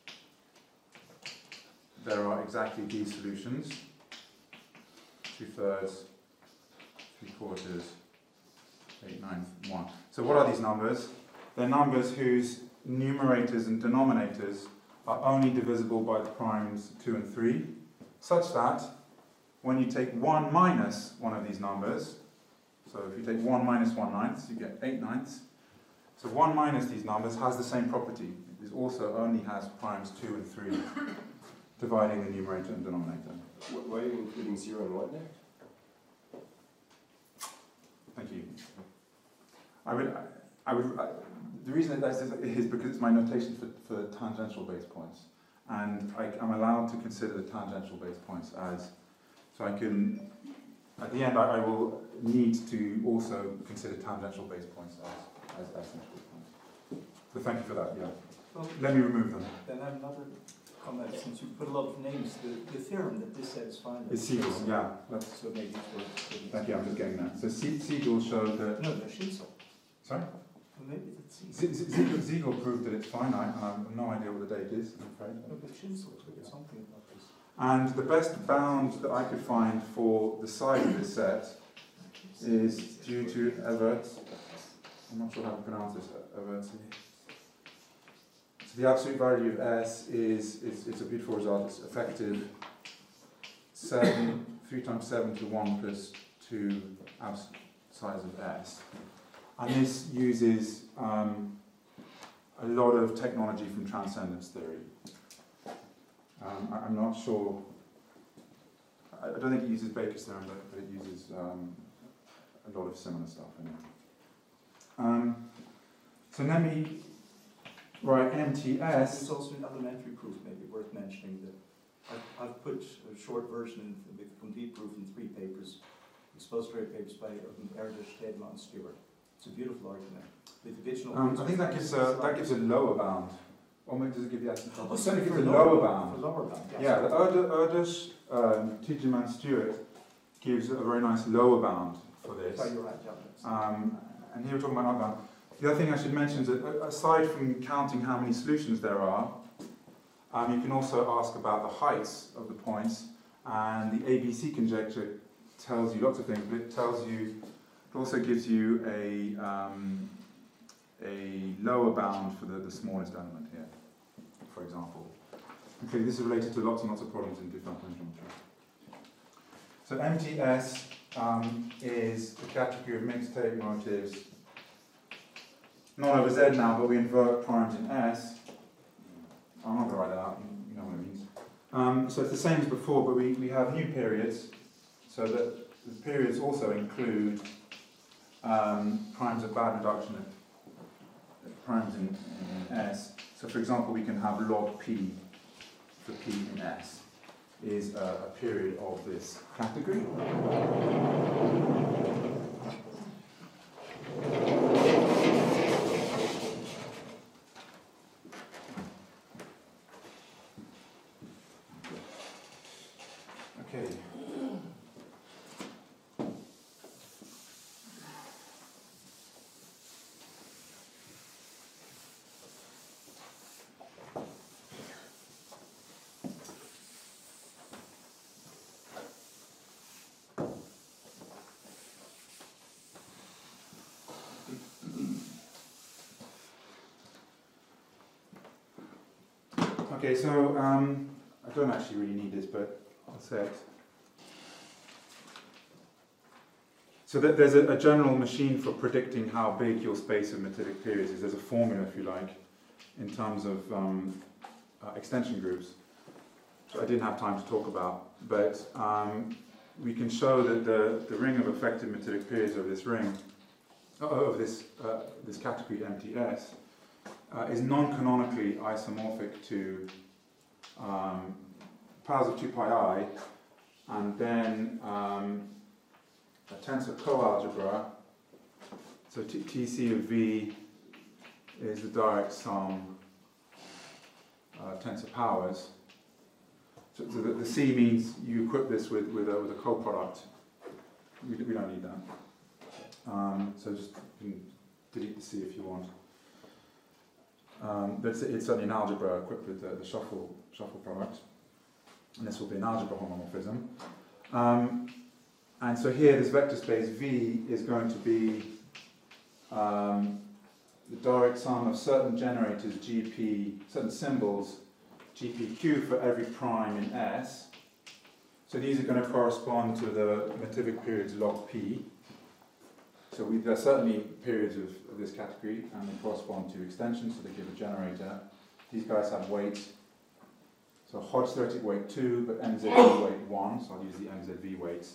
there are exactly these solutions: two thirds, three quarters, eight ninths, one. So what are these numbers? They're numbers whose numerators and denominators are only divisible by the primes two and three, such that when you take one minus one of these numbers, so if you take one minus one ninth, you get eight ninths. So one minus these numbers has the same property. It also only has primes two and three dividing the numerator and denominator. Why are you including zero and one there? Thank you. I would, I, I would, I, the reason that this is, is because it's my notation for, for tangential base points. And I, I'm allowed to consider the tangential base points as, so I can, at the end I, I will need to also consider tangential base points as, as essential points. So thank you for that, yeah. Well, Let me remove them. then I have another comment, since you put a lot of names, the, the theorem that this set is finite. It's Siegel, yeah. That's, So maybe it's worth. thank you, I'm just getting that. So Sie- Siegel showed that, No, that's Schinzel. sorry? Well, maybe that's Siegel. Sie- Sie- Siegel, Siegel proved that it's finite, and I have no idea what the date is, I'm afraid. No, but Schinzel told something about this. And the best bound that I could find for the size of this set is due to Everett. I'm not sure how to pronounce this, Everett. So the absolute value of S is, is it's a beautiful result. It's effective seven, three times seven to one plus two absolute size of S. And this uses um, a lot of technology from transcendence theory. Um, I, I'm not sure, I, I don't think it uses Baker's theorem, but, but it uses um, a lot of similar stuff in it. Um, so let me write M T S. There's also an elementary proof, maybe worth mentioning, that I've, I've put a short version with the complete proof in three papers, expository papers by Erdős, Steedman, and Stewart. It's a beautiful argument. With original. Um, I think that gives a, that gives a lower bound. Or maybe does it give the asymptotic? Oh, It certainly for gives a lower- lower For bound. lower bound, yes. Yeah, the Erdős, Erdős um, Tiedemann Stewart gives a very nice lower bound for this. Oh, you're right, yeah. that's- Um, and here we're talking about upbound. The other thing I should mention is that uh, aside from counting how many solutions there are, um, you can also ask about the heights of the points, and the A B C conjecture tells you lots of things, but it tells you, it also gives you a, um, a lower bound for the, the smallest element here, for example. Okay, this is related to lots and lots of problems in differential geometry. So M T S um, is the category of mixed tape motives, not over Z now, but we invert primes in S. I'm not going to write that out, you know what it means. Um, so it's the same as before, but we, we have new periods, so that the periods also include um, primes of bad reduction of primes in, in S. So for example, we can have log P for P in S is a, a period of this category. Okay. Okay, so um, I don't actually really need this, but I'll say it. So that there's a, a general machine for predicting how big your space of metidic periods is. There's a formula, if you like, in terms of um, uh, extension groups, which I didn't have time to talk about. But um, we can show that the, the ring of effective metidic periods of this ring, uh, of this, uh, this category M T S, uh, is non-canonically isomorphic to um, powers of two pi I, and then um, a tensor coalgebra. So T Tc of V is the direct sum uh, tensor powers. So, so the, the C means you equip this with with a, with a coproduct. We, we don't need that. Um, so just you can delete the C if you want. Um, but it's, it's certainly an algebra equipped with the, the shuffle shuffle product, and this will be an algebra homomorphism. Um, and so here, this vector space V is going to be um, the direct sum of certain generators G P, certain symbols G P Q for every prime in S. So these are going to correspond to the metivic periods log P. So we, there are certainly periods of, of this category, and they correspond to extensions, so they give a generator. These guys have weight. So Hodge theoretic weight two, but M Z V weight one, so I'll use the M Z V weights.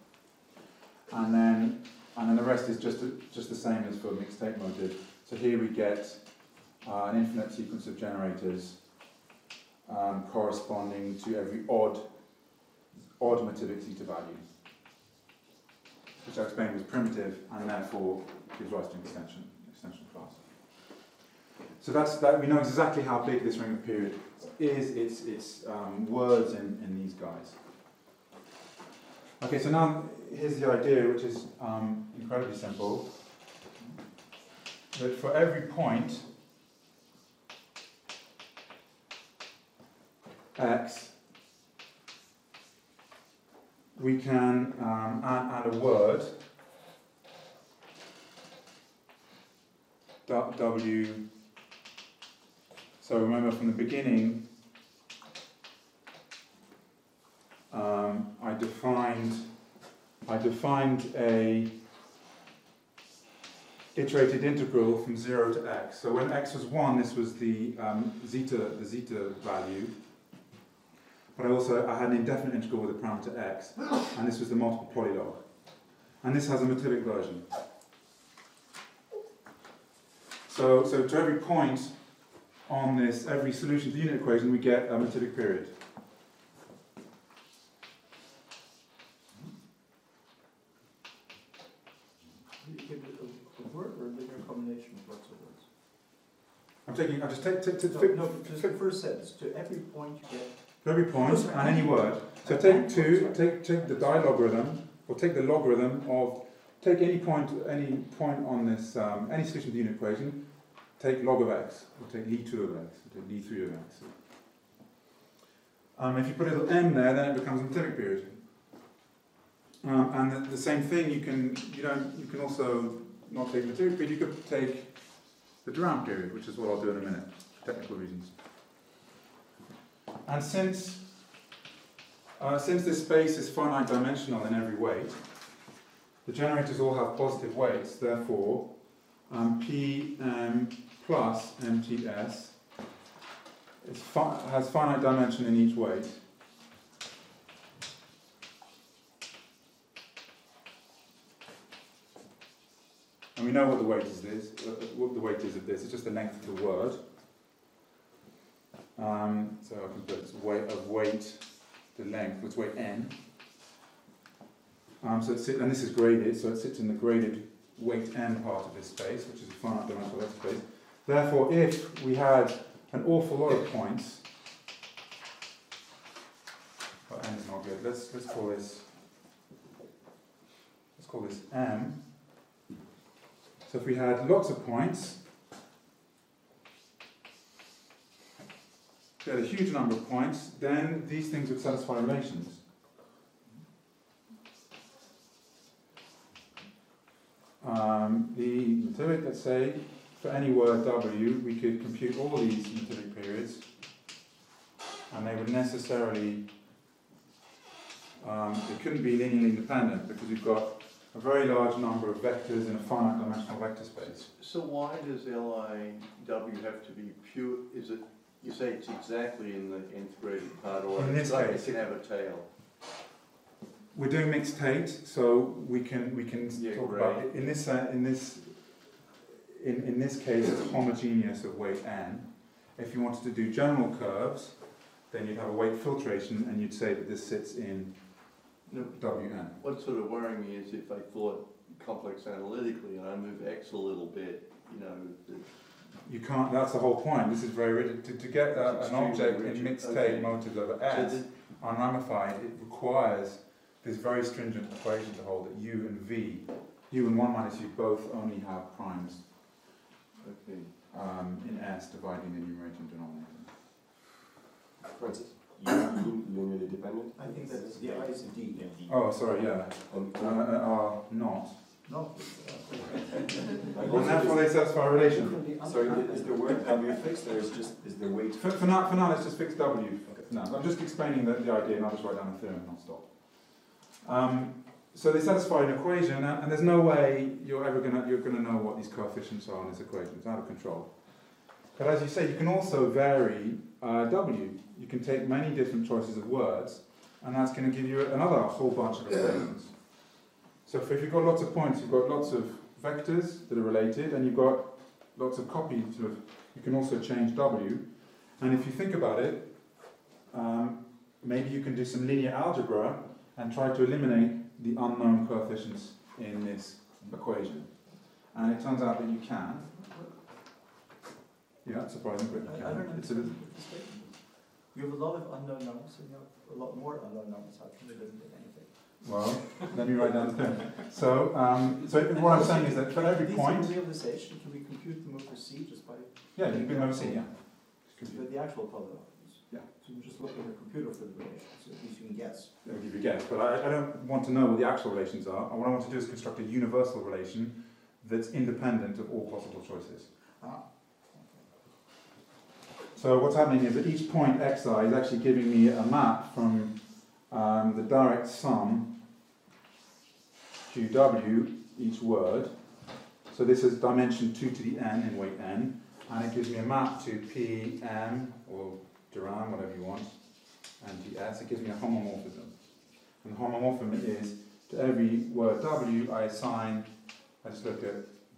And then, and then the rest is just, just the same as for mixed tape motive. So here we get uh, an infinite sequence of generators um, corresponding to every odd, odd metivic zeta value, which I explained was primitive and therefore gives rise to an extension, extension class. So that's that. We know exactly how big this ring of period is. It's it's um, words in, in these guys. Okay, so now here's the idea, which is um, incredibly simple. That for every point x, we can um, add, add a word W. So remember from the beginning, um, I defined I defined a iterated integral from zero to x. So when x was one, this was the um, zeta the zeta value. But I also I had an indefinite integral with a parameter x, and this was the multiple polylog. And this has a metivic version. So, so to every point on this, every solution to the unit equation, we get a metivic period. You give it a, a word I'm taking, I just take, take, take, No, take no, just the first sentence, to every point you get. every point and any word. So take two, take, take the dilogarithm, or take the logarithm of, take any point, any point on this, um, any solution to the unit equation, take log of x, or take L two of x, or take L three of x. Um, if you put a little m there, then it becomes a metric period. Um, and the, the same thing, you can, you don't, you can also not take the metric period, you could take the Durand period, which is what I'll do in a minute, for technical reasons. And since, uh, since this space is finite dimensional in every weight, the generators all have positive weights, therefore um, P M plus M T S is fi has finite dimension in each weight. And we know what the weight is this, uh, what the weight is of this, it's just the length of the word. Um, so I can put this weight of weight, the length, let's weight n. Um, so it sit, and this is graded, so it sits in the graded weight n part of this space, which is a finite dimensional vector space. Therefore, if we had an awful lot of points, well, n is not good. Let's let's call this let's call this m. So if we had lots of points, if we had a huge number of points, then these things would satisfy relations. Um, the metric, let's say, for any word w, we could compute all these metric periods, and they would necessarily, um, they couldn't be linearly independent because we've got a very large number of vectors in a finite dimensional vector space. So why does L I W have to be pure? Is it, you say it's exactly in the nth graded part, or In it's this like case, it can have a tail? We're doing mixed Tate, so we can we can Yeah, talk great. about it. in this uh, in this in in this case it's homogeneous of weight n. If you wanted to do general curves, then you'd have a weight filtration, and you'd say that this sits in No, Wn. what sort of worrying me is if I thought complex analytically and I move X a little bit, you know, the, You can't. That's the whole point. This is very rigid. To, to get that, It's an extremely object rigid. in mixed Okay. Tate motives over so S the, unramified, it requires this very stringent equation to hold that u and v, u and one minus u both only have primes okay. um, in S dividing the numerator and denominator. Francis, you lin- linearly dependent? I think that's, the I is a D. Oh, sorry, yeah. And, Uh, uh, are not. No. And therefore they satisfy a relation. sorry, is the word W fixed, or is just, is the weight? For, for, now, for now, let's just fix W. No, I'm just explaining the, the idea, and I'll just write down the theorem and I'll stop. Um, so they satisfy an equation, and, and there's no way you're ever gonna you're gonna know what these coefficients are in this equation. It's out of control. But as you say, you can also vary uh, W. You can take many different choices of words, and that's going to give you another whole bunch of equations. So if you've got lots of points, you've got lots of vectors that are related, and you've got lots of copies of. You can also change W, and if you think about it, um, maybe you can do some linear algebra and try to eliminate the unknown coefficients in this equation. And it turns out that you can. Yeah, it's surprising, but I you I don't can. It's a, understand what the statement is. You have a lot of unknown numbers, and you have a lot more unknown numbers. How come it doesn't get anything? well, let me write down the thing. So, um, so what I'm saying is that for every These point, are realization, can we compute them over C just by yeah, you can oversee, yeah. the, the actual polynomials? Yeah. So you just look at the computer for the relations, so at least you can guess. I'll give you a guess, but I, I don't want to know what the actual relations are. What I want to do is construct a universal relation that's independent of all possible choices. Ah. So what's happening is that each point xi is actually giving me a map from um, the direct sum qw, each word. So this is dimension two to the n in weight n, and it gives me a map to P, M, or Durand, whatever you want, and ds. It gives me a homomorphism. And the homomorphism is, to every word w, I assign, I just look at the,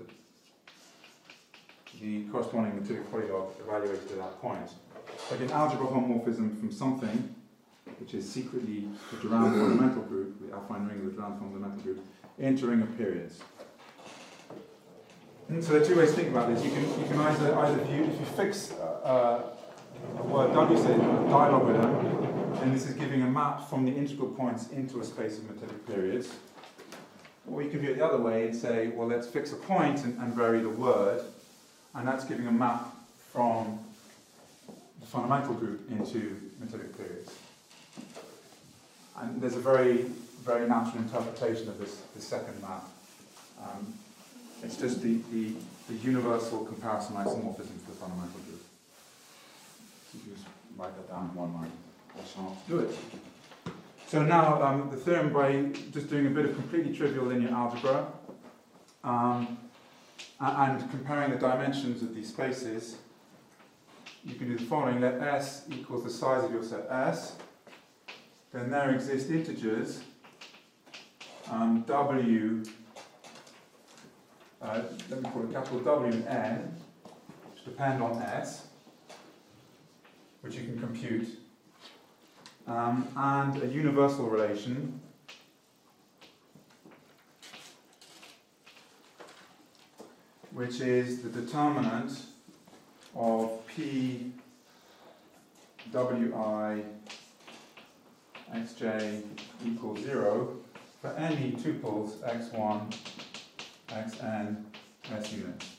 the corresponding metric polylog evaluated at that point. Like an algebra homomorphism from something, which is secretly the Durand fundamental group, the affine ring of the Durand fundamental group, into ring of periods. So there are two ways to think about this. You can, you can either, either view, if you fix uh, a word W, say, dilogarithm, and this is giving a map from the integral points into a space of metallic periods. Or you can view it the other way and say, well, let's fix a point and, and vary the word, and that's giving a map from the fundamental group into metallic periods. And there's a very, very natural interpretation of this, this second map. Um, it's just the, the, the universal comparison isomorphism for the fundamental group. So you can just write that down in one line. I shall do it. So now um, the theorem, by just doing a bit of completely trivial linear algebra um, and, and comparing the dimensions of these spaces, you can do the following. Let S equals the size of your set S. Then there exist integers um, W, uh, let me call it capital W and N, which depend on S, which you can compute. Um, and a universal relation which is the determinant of P Wi xj equals zero for any tuples x one, xn, s units.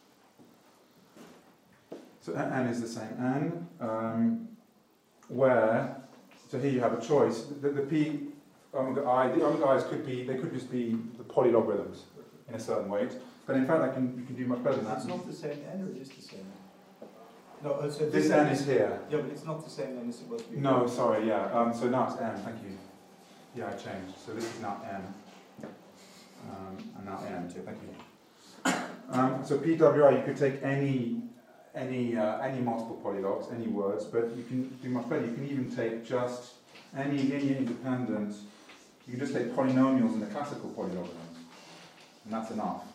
So n is the same n, um, where so here you have a choice. The, the p omega I, the omega i's could be, they could just be the polylogarithms in a certain weight. But in fact, I can, you can do much better than that. It's not the same n or just the same n? No, uh, so This n is here. Yeah, but it's not the same n it's supposed to be. No, sorry, yeah. Um, so now it's m, thank you. Yeah, I changed. So this is now m. Um, and now n, thank you. Um, so P W I, you could take any any uh, any multiple polylogs, any words, but you can do much better. You can even take just any linear independent. You can just take polynomials in the classical polylogograms, and that's enough.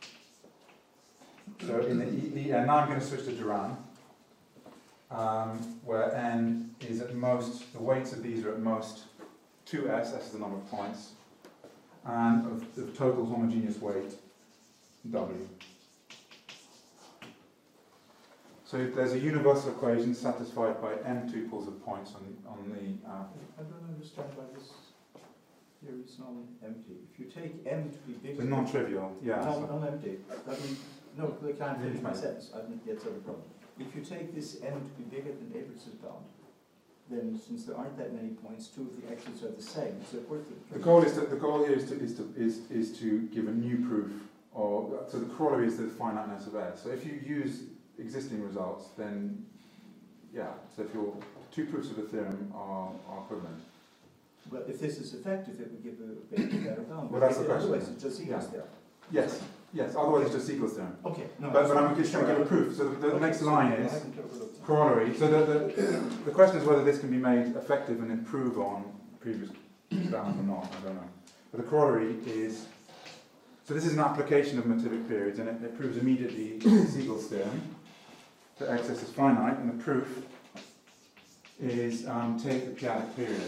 So in the, the and now I'm going to switch to Duran, um, where n is at most, the weights of these are at most two s, s is the number of points, and of the total homogeneous weight w. So there's a universal equation satisfied by n tuples of points on the, on the uh, I don't understand why this here is non-empty. If you take m to be bigger... it's non-trivial, yeah. No, so- non-empty. I mean, no, I can't finish my Fine. sentence. I didn't get to the problem. If you take this n to be bigger than Abels's bound, then since there aren't that many points, two of the x's are the same. So of course The goal is to, the goal here is to, is to is is to give a new proof, or so the corollary is the finiteness of S. So if you use existing results, then yeah. So if your two proofs of the theorem are, are equivalent. But if this is effective, it would give a better, better bound. Well, that's the Otherwise, question. it's just equals Yeah. there. Yes, yes. Otherwise, it's just Siegel's theorem. Okay, no. But, but I'm that's just going to fine. give a proof. So the, the Okay, next so line I is haven't overlooked that. corollary. So the, the the question is whether this can be made effective and improve on previous bounds or not. I don't know. But the corollary is. So this is an application of metallic periods, and it, it proves immediately Siegel's theorem that excess is finite, and the proof is um, take the p-adic period.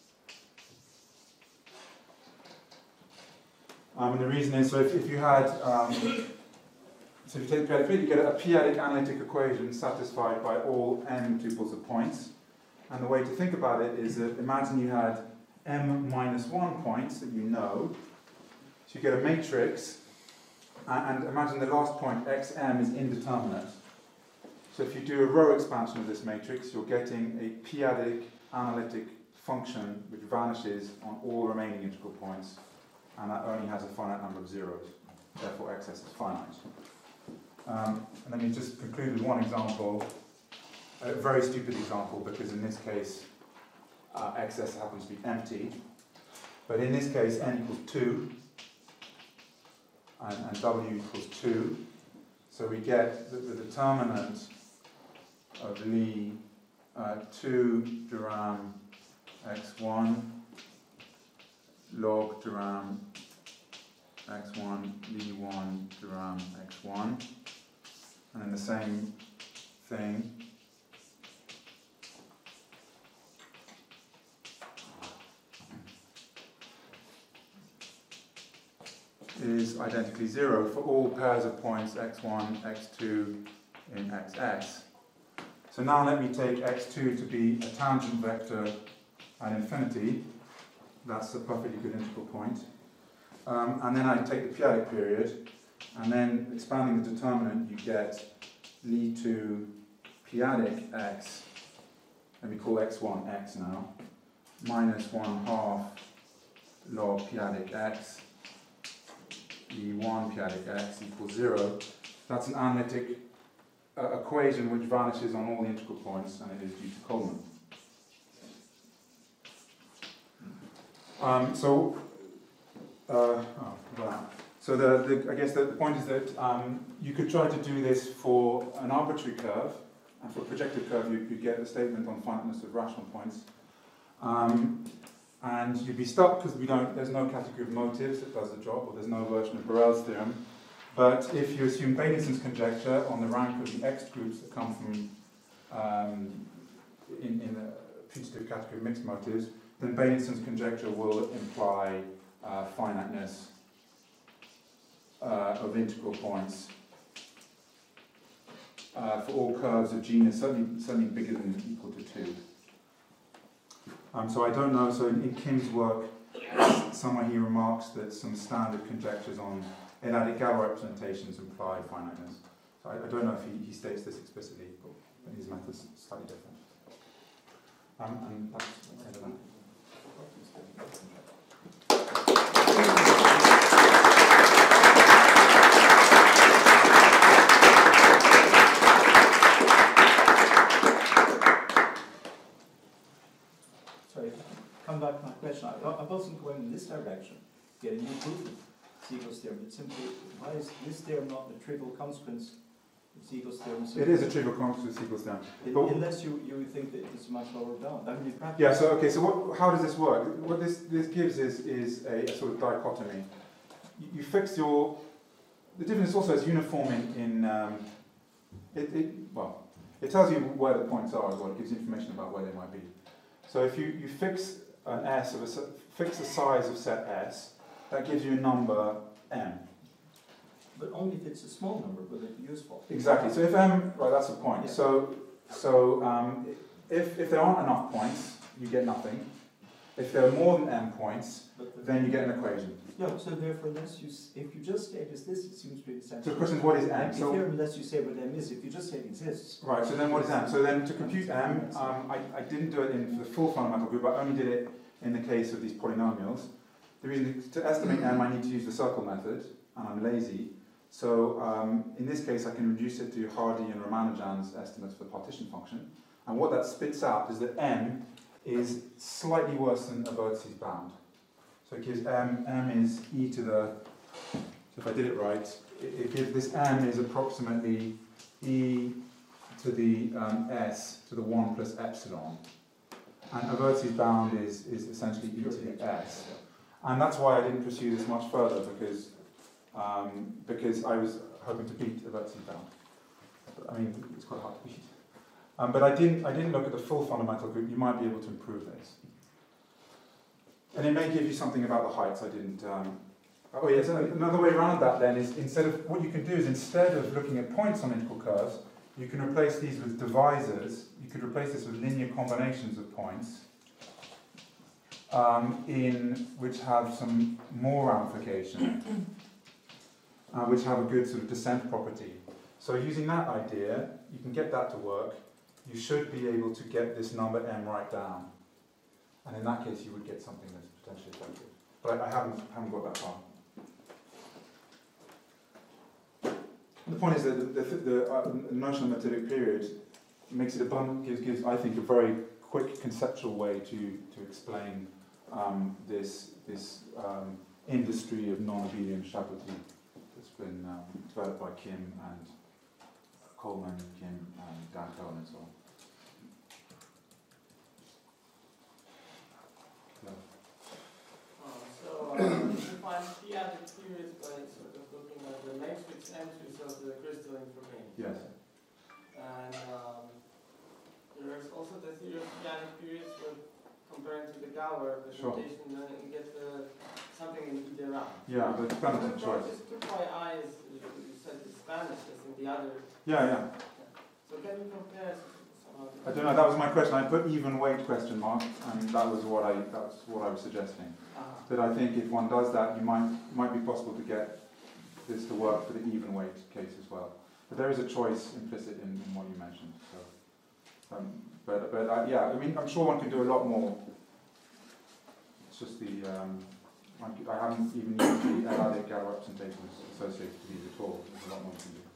Um, and the reason is, so if, if you had, um, so if you take the p-adic period, you get a p-adic analytic equation satisfied by all n tuples of points. And the way to think about it is that imagine you had m minus one points that you know. So you get a matrix, and, and imagine the last point, xm, is indeterminate. So if you do a row expansion of this matrix, you're getting a p-adic analytic function which vanishes on all remaining integral points, and that only has a finite number of zeros. Therefore, xs is finite. Um, and let me just conclude with one example, a very stupid example, because in this case, uh, xs happens to be empty. But in this case, n equals two, and, and w equals two. So we get the, the determinant of Lie uh, two Duran x one log Duran x one Lie one Duran x one, and then the same thing is identically zero for all pairs of points x one, x two in xx. So now let me take x two to be a tangent vector at infinity. That's a perfectly good integral point. Um, and then I take the p-adic period, and then expanding the determinant, you get lead to p-adic x, let me call x one x now, minus one half log p-adic x, e one p-adic x equals zero. That's an analytic uh, equation which vanishes on all the integral points, and it is due to Coleman. Um, so, uh, oh, well. So the, the, I guess the, the point is that um, you could try to do this for an arbitrary curve, and for a projective curve you, you get a statement on finiteness of rational points. Um, and you'd be stuck because we don't, there's no category of motives that does the job, or there's no version of Borel's theorem. But if you assume Beilinsen's conjecture on the rank of the X groups that come from um, in, in the putative category of mixed motives, then Beilinsen's conjecture will imply uh, finiteness uh, of integral points uh, for all curves of genus, certainly, certainly bigger than or equal to two. Um, so I don't know, so in, in Kim's work, somewhere he remarks that some standard conjectures on n-adic Galois representations imply finiteness. So I, I don't know if he, he states this explicitly, but his method's slightly different. Um, and that's the end of that. Sorry, come back to my question. I, I wasn't going in this direction, get a new proof of Siegel's theorem, but simply, why is this theorem not a trivial consequence of Siegel's theorem? It is a trivial consequence of Siegel's theorem. It, But- unless you, you think that it's much lower bound. I mean, in practice, Yeah, so okay, so what, how does this work? What this, this gives is, is a, a sort of dichotomy. You, you fix your, the difference also is uniform in, in um, it, it, well, it tells you where the points are as well, it gives you information about where they might be. So if you, you fix an S of a, se- fix the size of set S, that gives you a number M. but only if it's a small number will it be useful. Exactly, so if M, right, that's the point. Yeah. So, so um, if, if there aren't enough points, you get nothing. If there are more than M points, But the, then you get an equation. yeah, so therefore, unless you, s- if you just state as this, it seems pretty So sensible. the question is, what is M? If So, here, unless you say what M is, if you just say it exists. right, so then what is M? So then to compute M, um, I, I didn't do it in the full fundamental group, I only did it in the case of these polynomials. The reason is to estimate M, I need to use the circle method, and I'm lazy. So um, in this case, I can reduce it to Hardy and Ramanujan's estimates for the partition function. And what that spits out is that M is slightly worse than a vertices bound. So it gives M, M is e to the, so if I did it right, it, it gives this M is approximately e to the um, s to the one plus epsilon. And a vertices bound is, is essentially e to the s. And that's why I didn't pursue this much further, because um, because I was hoping to beat a vertices bound. But, I mean, it's quite hard to beat. Um, but I didn't, I didn't look at the full fundamental group. You might be able to improve this. And it may give you something about the heights. I didn't. Um, oh, yes. Another way around that then is instead of what you can do is instead of looking at points on integral curves, you can replace these with divisors. You could replace this with linear combinations of points, um, in which have some more ramification, uh, which have a good sort of descent property. So using that idea, you can get that to work. You should be able to get this number M right down. And in that case, you would get something that's potentially effective. But I, I haven't, haven't got that far. The point is that the, the, the uh, notional motivic period makes it abundant, gives, gives, I think, a very quick conceptual way to, to explain um, this, this um, industry of non-abelian Chaplety that's been um, developed by Kim and Coleman, Kim, and Dan Cohen, and so on. Uh, so, uh, you find p-adic periods by sort of looking at the matrix entries of the crystalline information. Yes. And um, there's also the theory of p-adic periods with comparing to the Galois Sure. representation, then you get uh, something in either round. Yeah, but it's kind of a The choice. approach is two pi I is, you said the Spanish, as in the other. Yeah, yeah. So can you compare somehow? I don't know. That was my question. I put even weight question mark, and that was what I that's what I was suggesting. Ah. That I think if one does that, you might might be possible to get this to work for the even weight case as well. But there is a choice implicit in, in what you mentioned. So, um, but but uh, yeah, I mean, I'm sure one can do a lot more. It's just the um, one could, I haven't even used the L-adic Galois representations associated with these at all. There's a lot more you can do.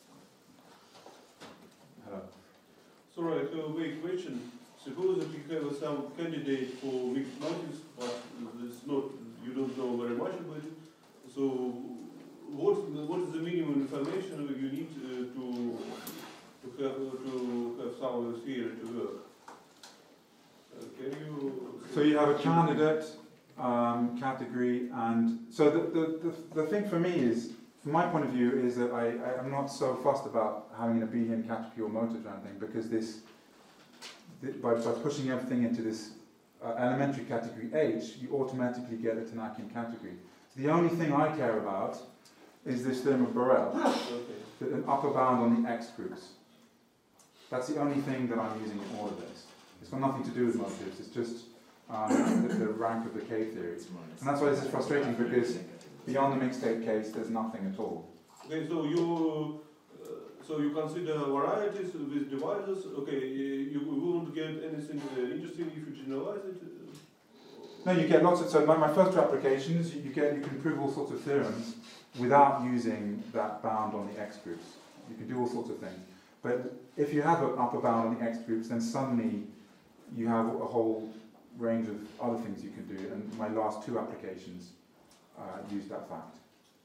Hello. So right, I have a big question. Suppose that you have some candidate for mixed motives, but it's not, you don't know very much about it. So what, what is the minimum information you need uh, to to have to have some theory to work? Uh, can you? So you have a candidate um, category, and so the, the, the, the thing for me is, from my point of view, is that I, I, I'm not so fussed about having an abelian category or motive or anything, because this, th by, by pushing everything into this uh, elementary category H, you automatically get a Tannakian category. So the only thing I care about is this theorem of Borel, Okay. that an upper bound on the X groups. That's the only thing that I'm using in all of this. It's got nothing to do with motives, it's just um, the, the rank of the K theory. And that's why this is frustrating, because beyond the mixed state case, there's nothing at all. Okay, so you uh, so you consider varieties with divisors. Okay, you, you won't get anything uh, interesting if you generalize it. No, you get lots of, so my, my first two applications, you, you get, you can prove all sorts of theorems without using that bound on the X groups. You can do all sorts of things. But if you have an upper bound on the X groups, then suddenly you have a whole range of other things you can do, and my last two applications uh, use that fact.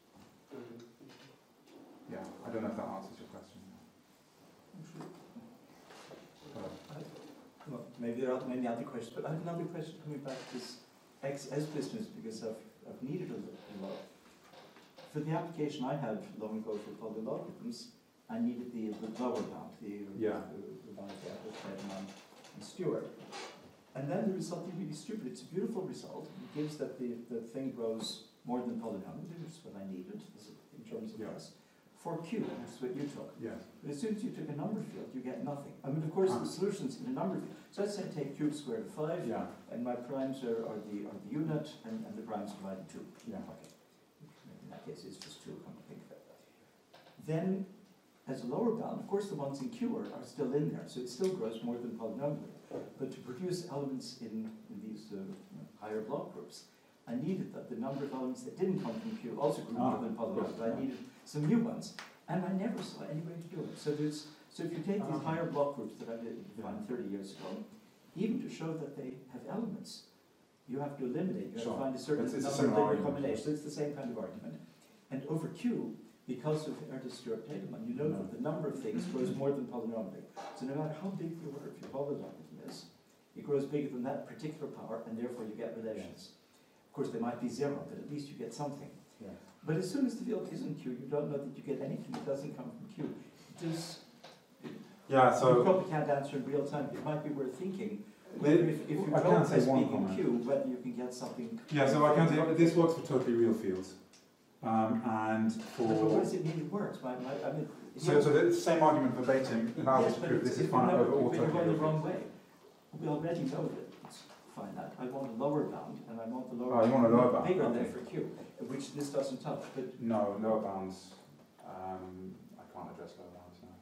Yeah, I don't know if that answers your question. Hello. Well, maybe there are many other questions, but I have another question coming back to this X S business, because I've, I've needed a lo- a lot. For the application I had long ago for polylogarithms, I needed the, the lower bound, the, Yeah. the, the bound for Apple, Feynman, and Stewart. And then there is something really stupid. It's a beautiful result. It gives that the, the thing grows more than polynomial, which is what I needed this is in terms of Yeah. this. For Q, which is what you took. Yes. But as soon as you took a number field, you get nothing. I mean, of course, Ah. the solution's in a number field. So let's say take cube squared of five, Yeah. and my primes are, are the are the unit, and, and the primes divided two. Yeah. Okay. In that case, it's just two. Come to think of it. Then, as a lower bound, of course, the ones in Q are, are still in there, so it still grows more than polynomial. But to produce elements in, in these uh, higher block groups, I needed that the number of elements that didn't come from Q also grew Ah, more than polynomial. of But I course, needed some new ones, and I never saw any way to do it. So there's so if you take these Ah. higher block groups that I did defined thirty years ago, even to show that they have elements, you have to eliminate. You have Sure. to find a certain It's- it's a number similar of linear argument. combinations. So it's the same kind of argument. And over Q, because of Ernest Stewart Tiedemann, you know that the number of things grows more than polynomially. So no matter how big the order of your polynomial is, it grows bigger than that particular power, and therefore you get relations. Of course, they might be zero, but at least you get something. Yeah. But as soon as the field isn't Q, you don't know that you get anything that doesn't come from Q. Does, Yeah, you so probably can't answer in real time, but it might be worth thinking. The- Whether if, if you I don't can say as one being in comment. Q, whether you can get something. yeah, so I can say this works for totally real fields, um, and But what for does it mean it works? My, my, I mean, so so the same argument verbatim allows us yes, to but prove it's, this is if finite you're over all but you're totally going the real wrong fields. way. We already know that it's finite. I want a lower bound, and I want the lower Oh, you want a lower bound, bigger than okay. for Q, which this doesn't touch. But No, lower bounds. Um, I can't address lower bounds now.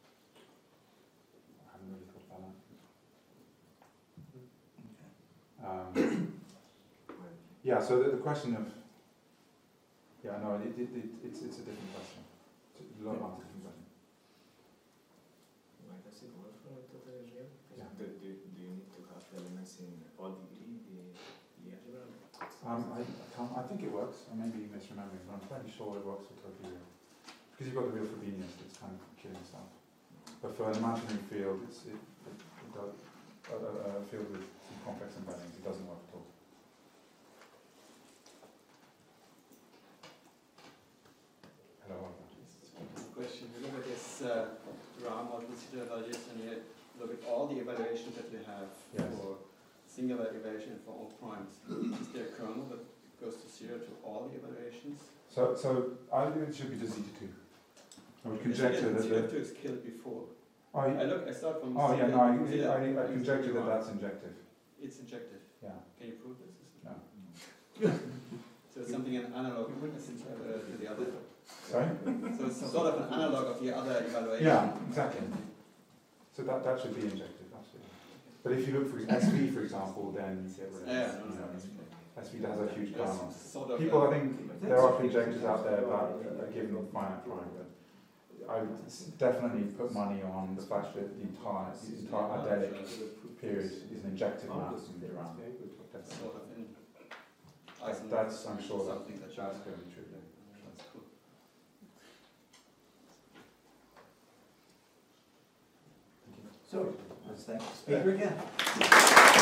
I haven't really thought about that. Um, yeah. So the, the question of yeah, no, it, it, it, it's it's a different question. It's a lower bounds is a different question. Why does it work for totally real? Yeah. Do, do, do you need to have the elements in odd degree, the, the algebra? Um, I, I, can't, I think it works. I may be misremembering, but I'm fairly sure it works for totally real. Because you've got the real Frobenius that's kind of killing itself. But for an imaginary field, it's, it, it, it does, a, a, a field with some complex embeddings, it doesn't work at all. Hello, Oliver. Question. You look at this uh, raw multi-digital evaluation, you look at all the evaluations that we have Yes. for singular evaluation for all primes. Is there a kernel that goes to zero to all the evaluations? So, so I think it should be just zeta two. I would conjecture that, zero that two is killed before. oh, I y- look, I start from. oh yeah, zeta- no, I, zeta- I, I zeta conjecture that one. that's injective. It's injective. Yeah. Can you prove this? No. So it's something an analog uh, to the other. Sorry? So it's sort of an analog of the other evaluation. Yeah, exactly. So that, that should be injective, absolutely. But if you look for S V, for example, then Yeah, no, no, no. S V has a huge kernel. It's sort of People, a- I think, there are conjectures out there about a given finite prime, but I would s- definitely put money on the fact that the entire, the entire idyllic period is an injective map in around. sort of in That's, Eisenhower, that's, I'm sure that, something that that's going to be true. That's cool. So, let's thank the speaker again.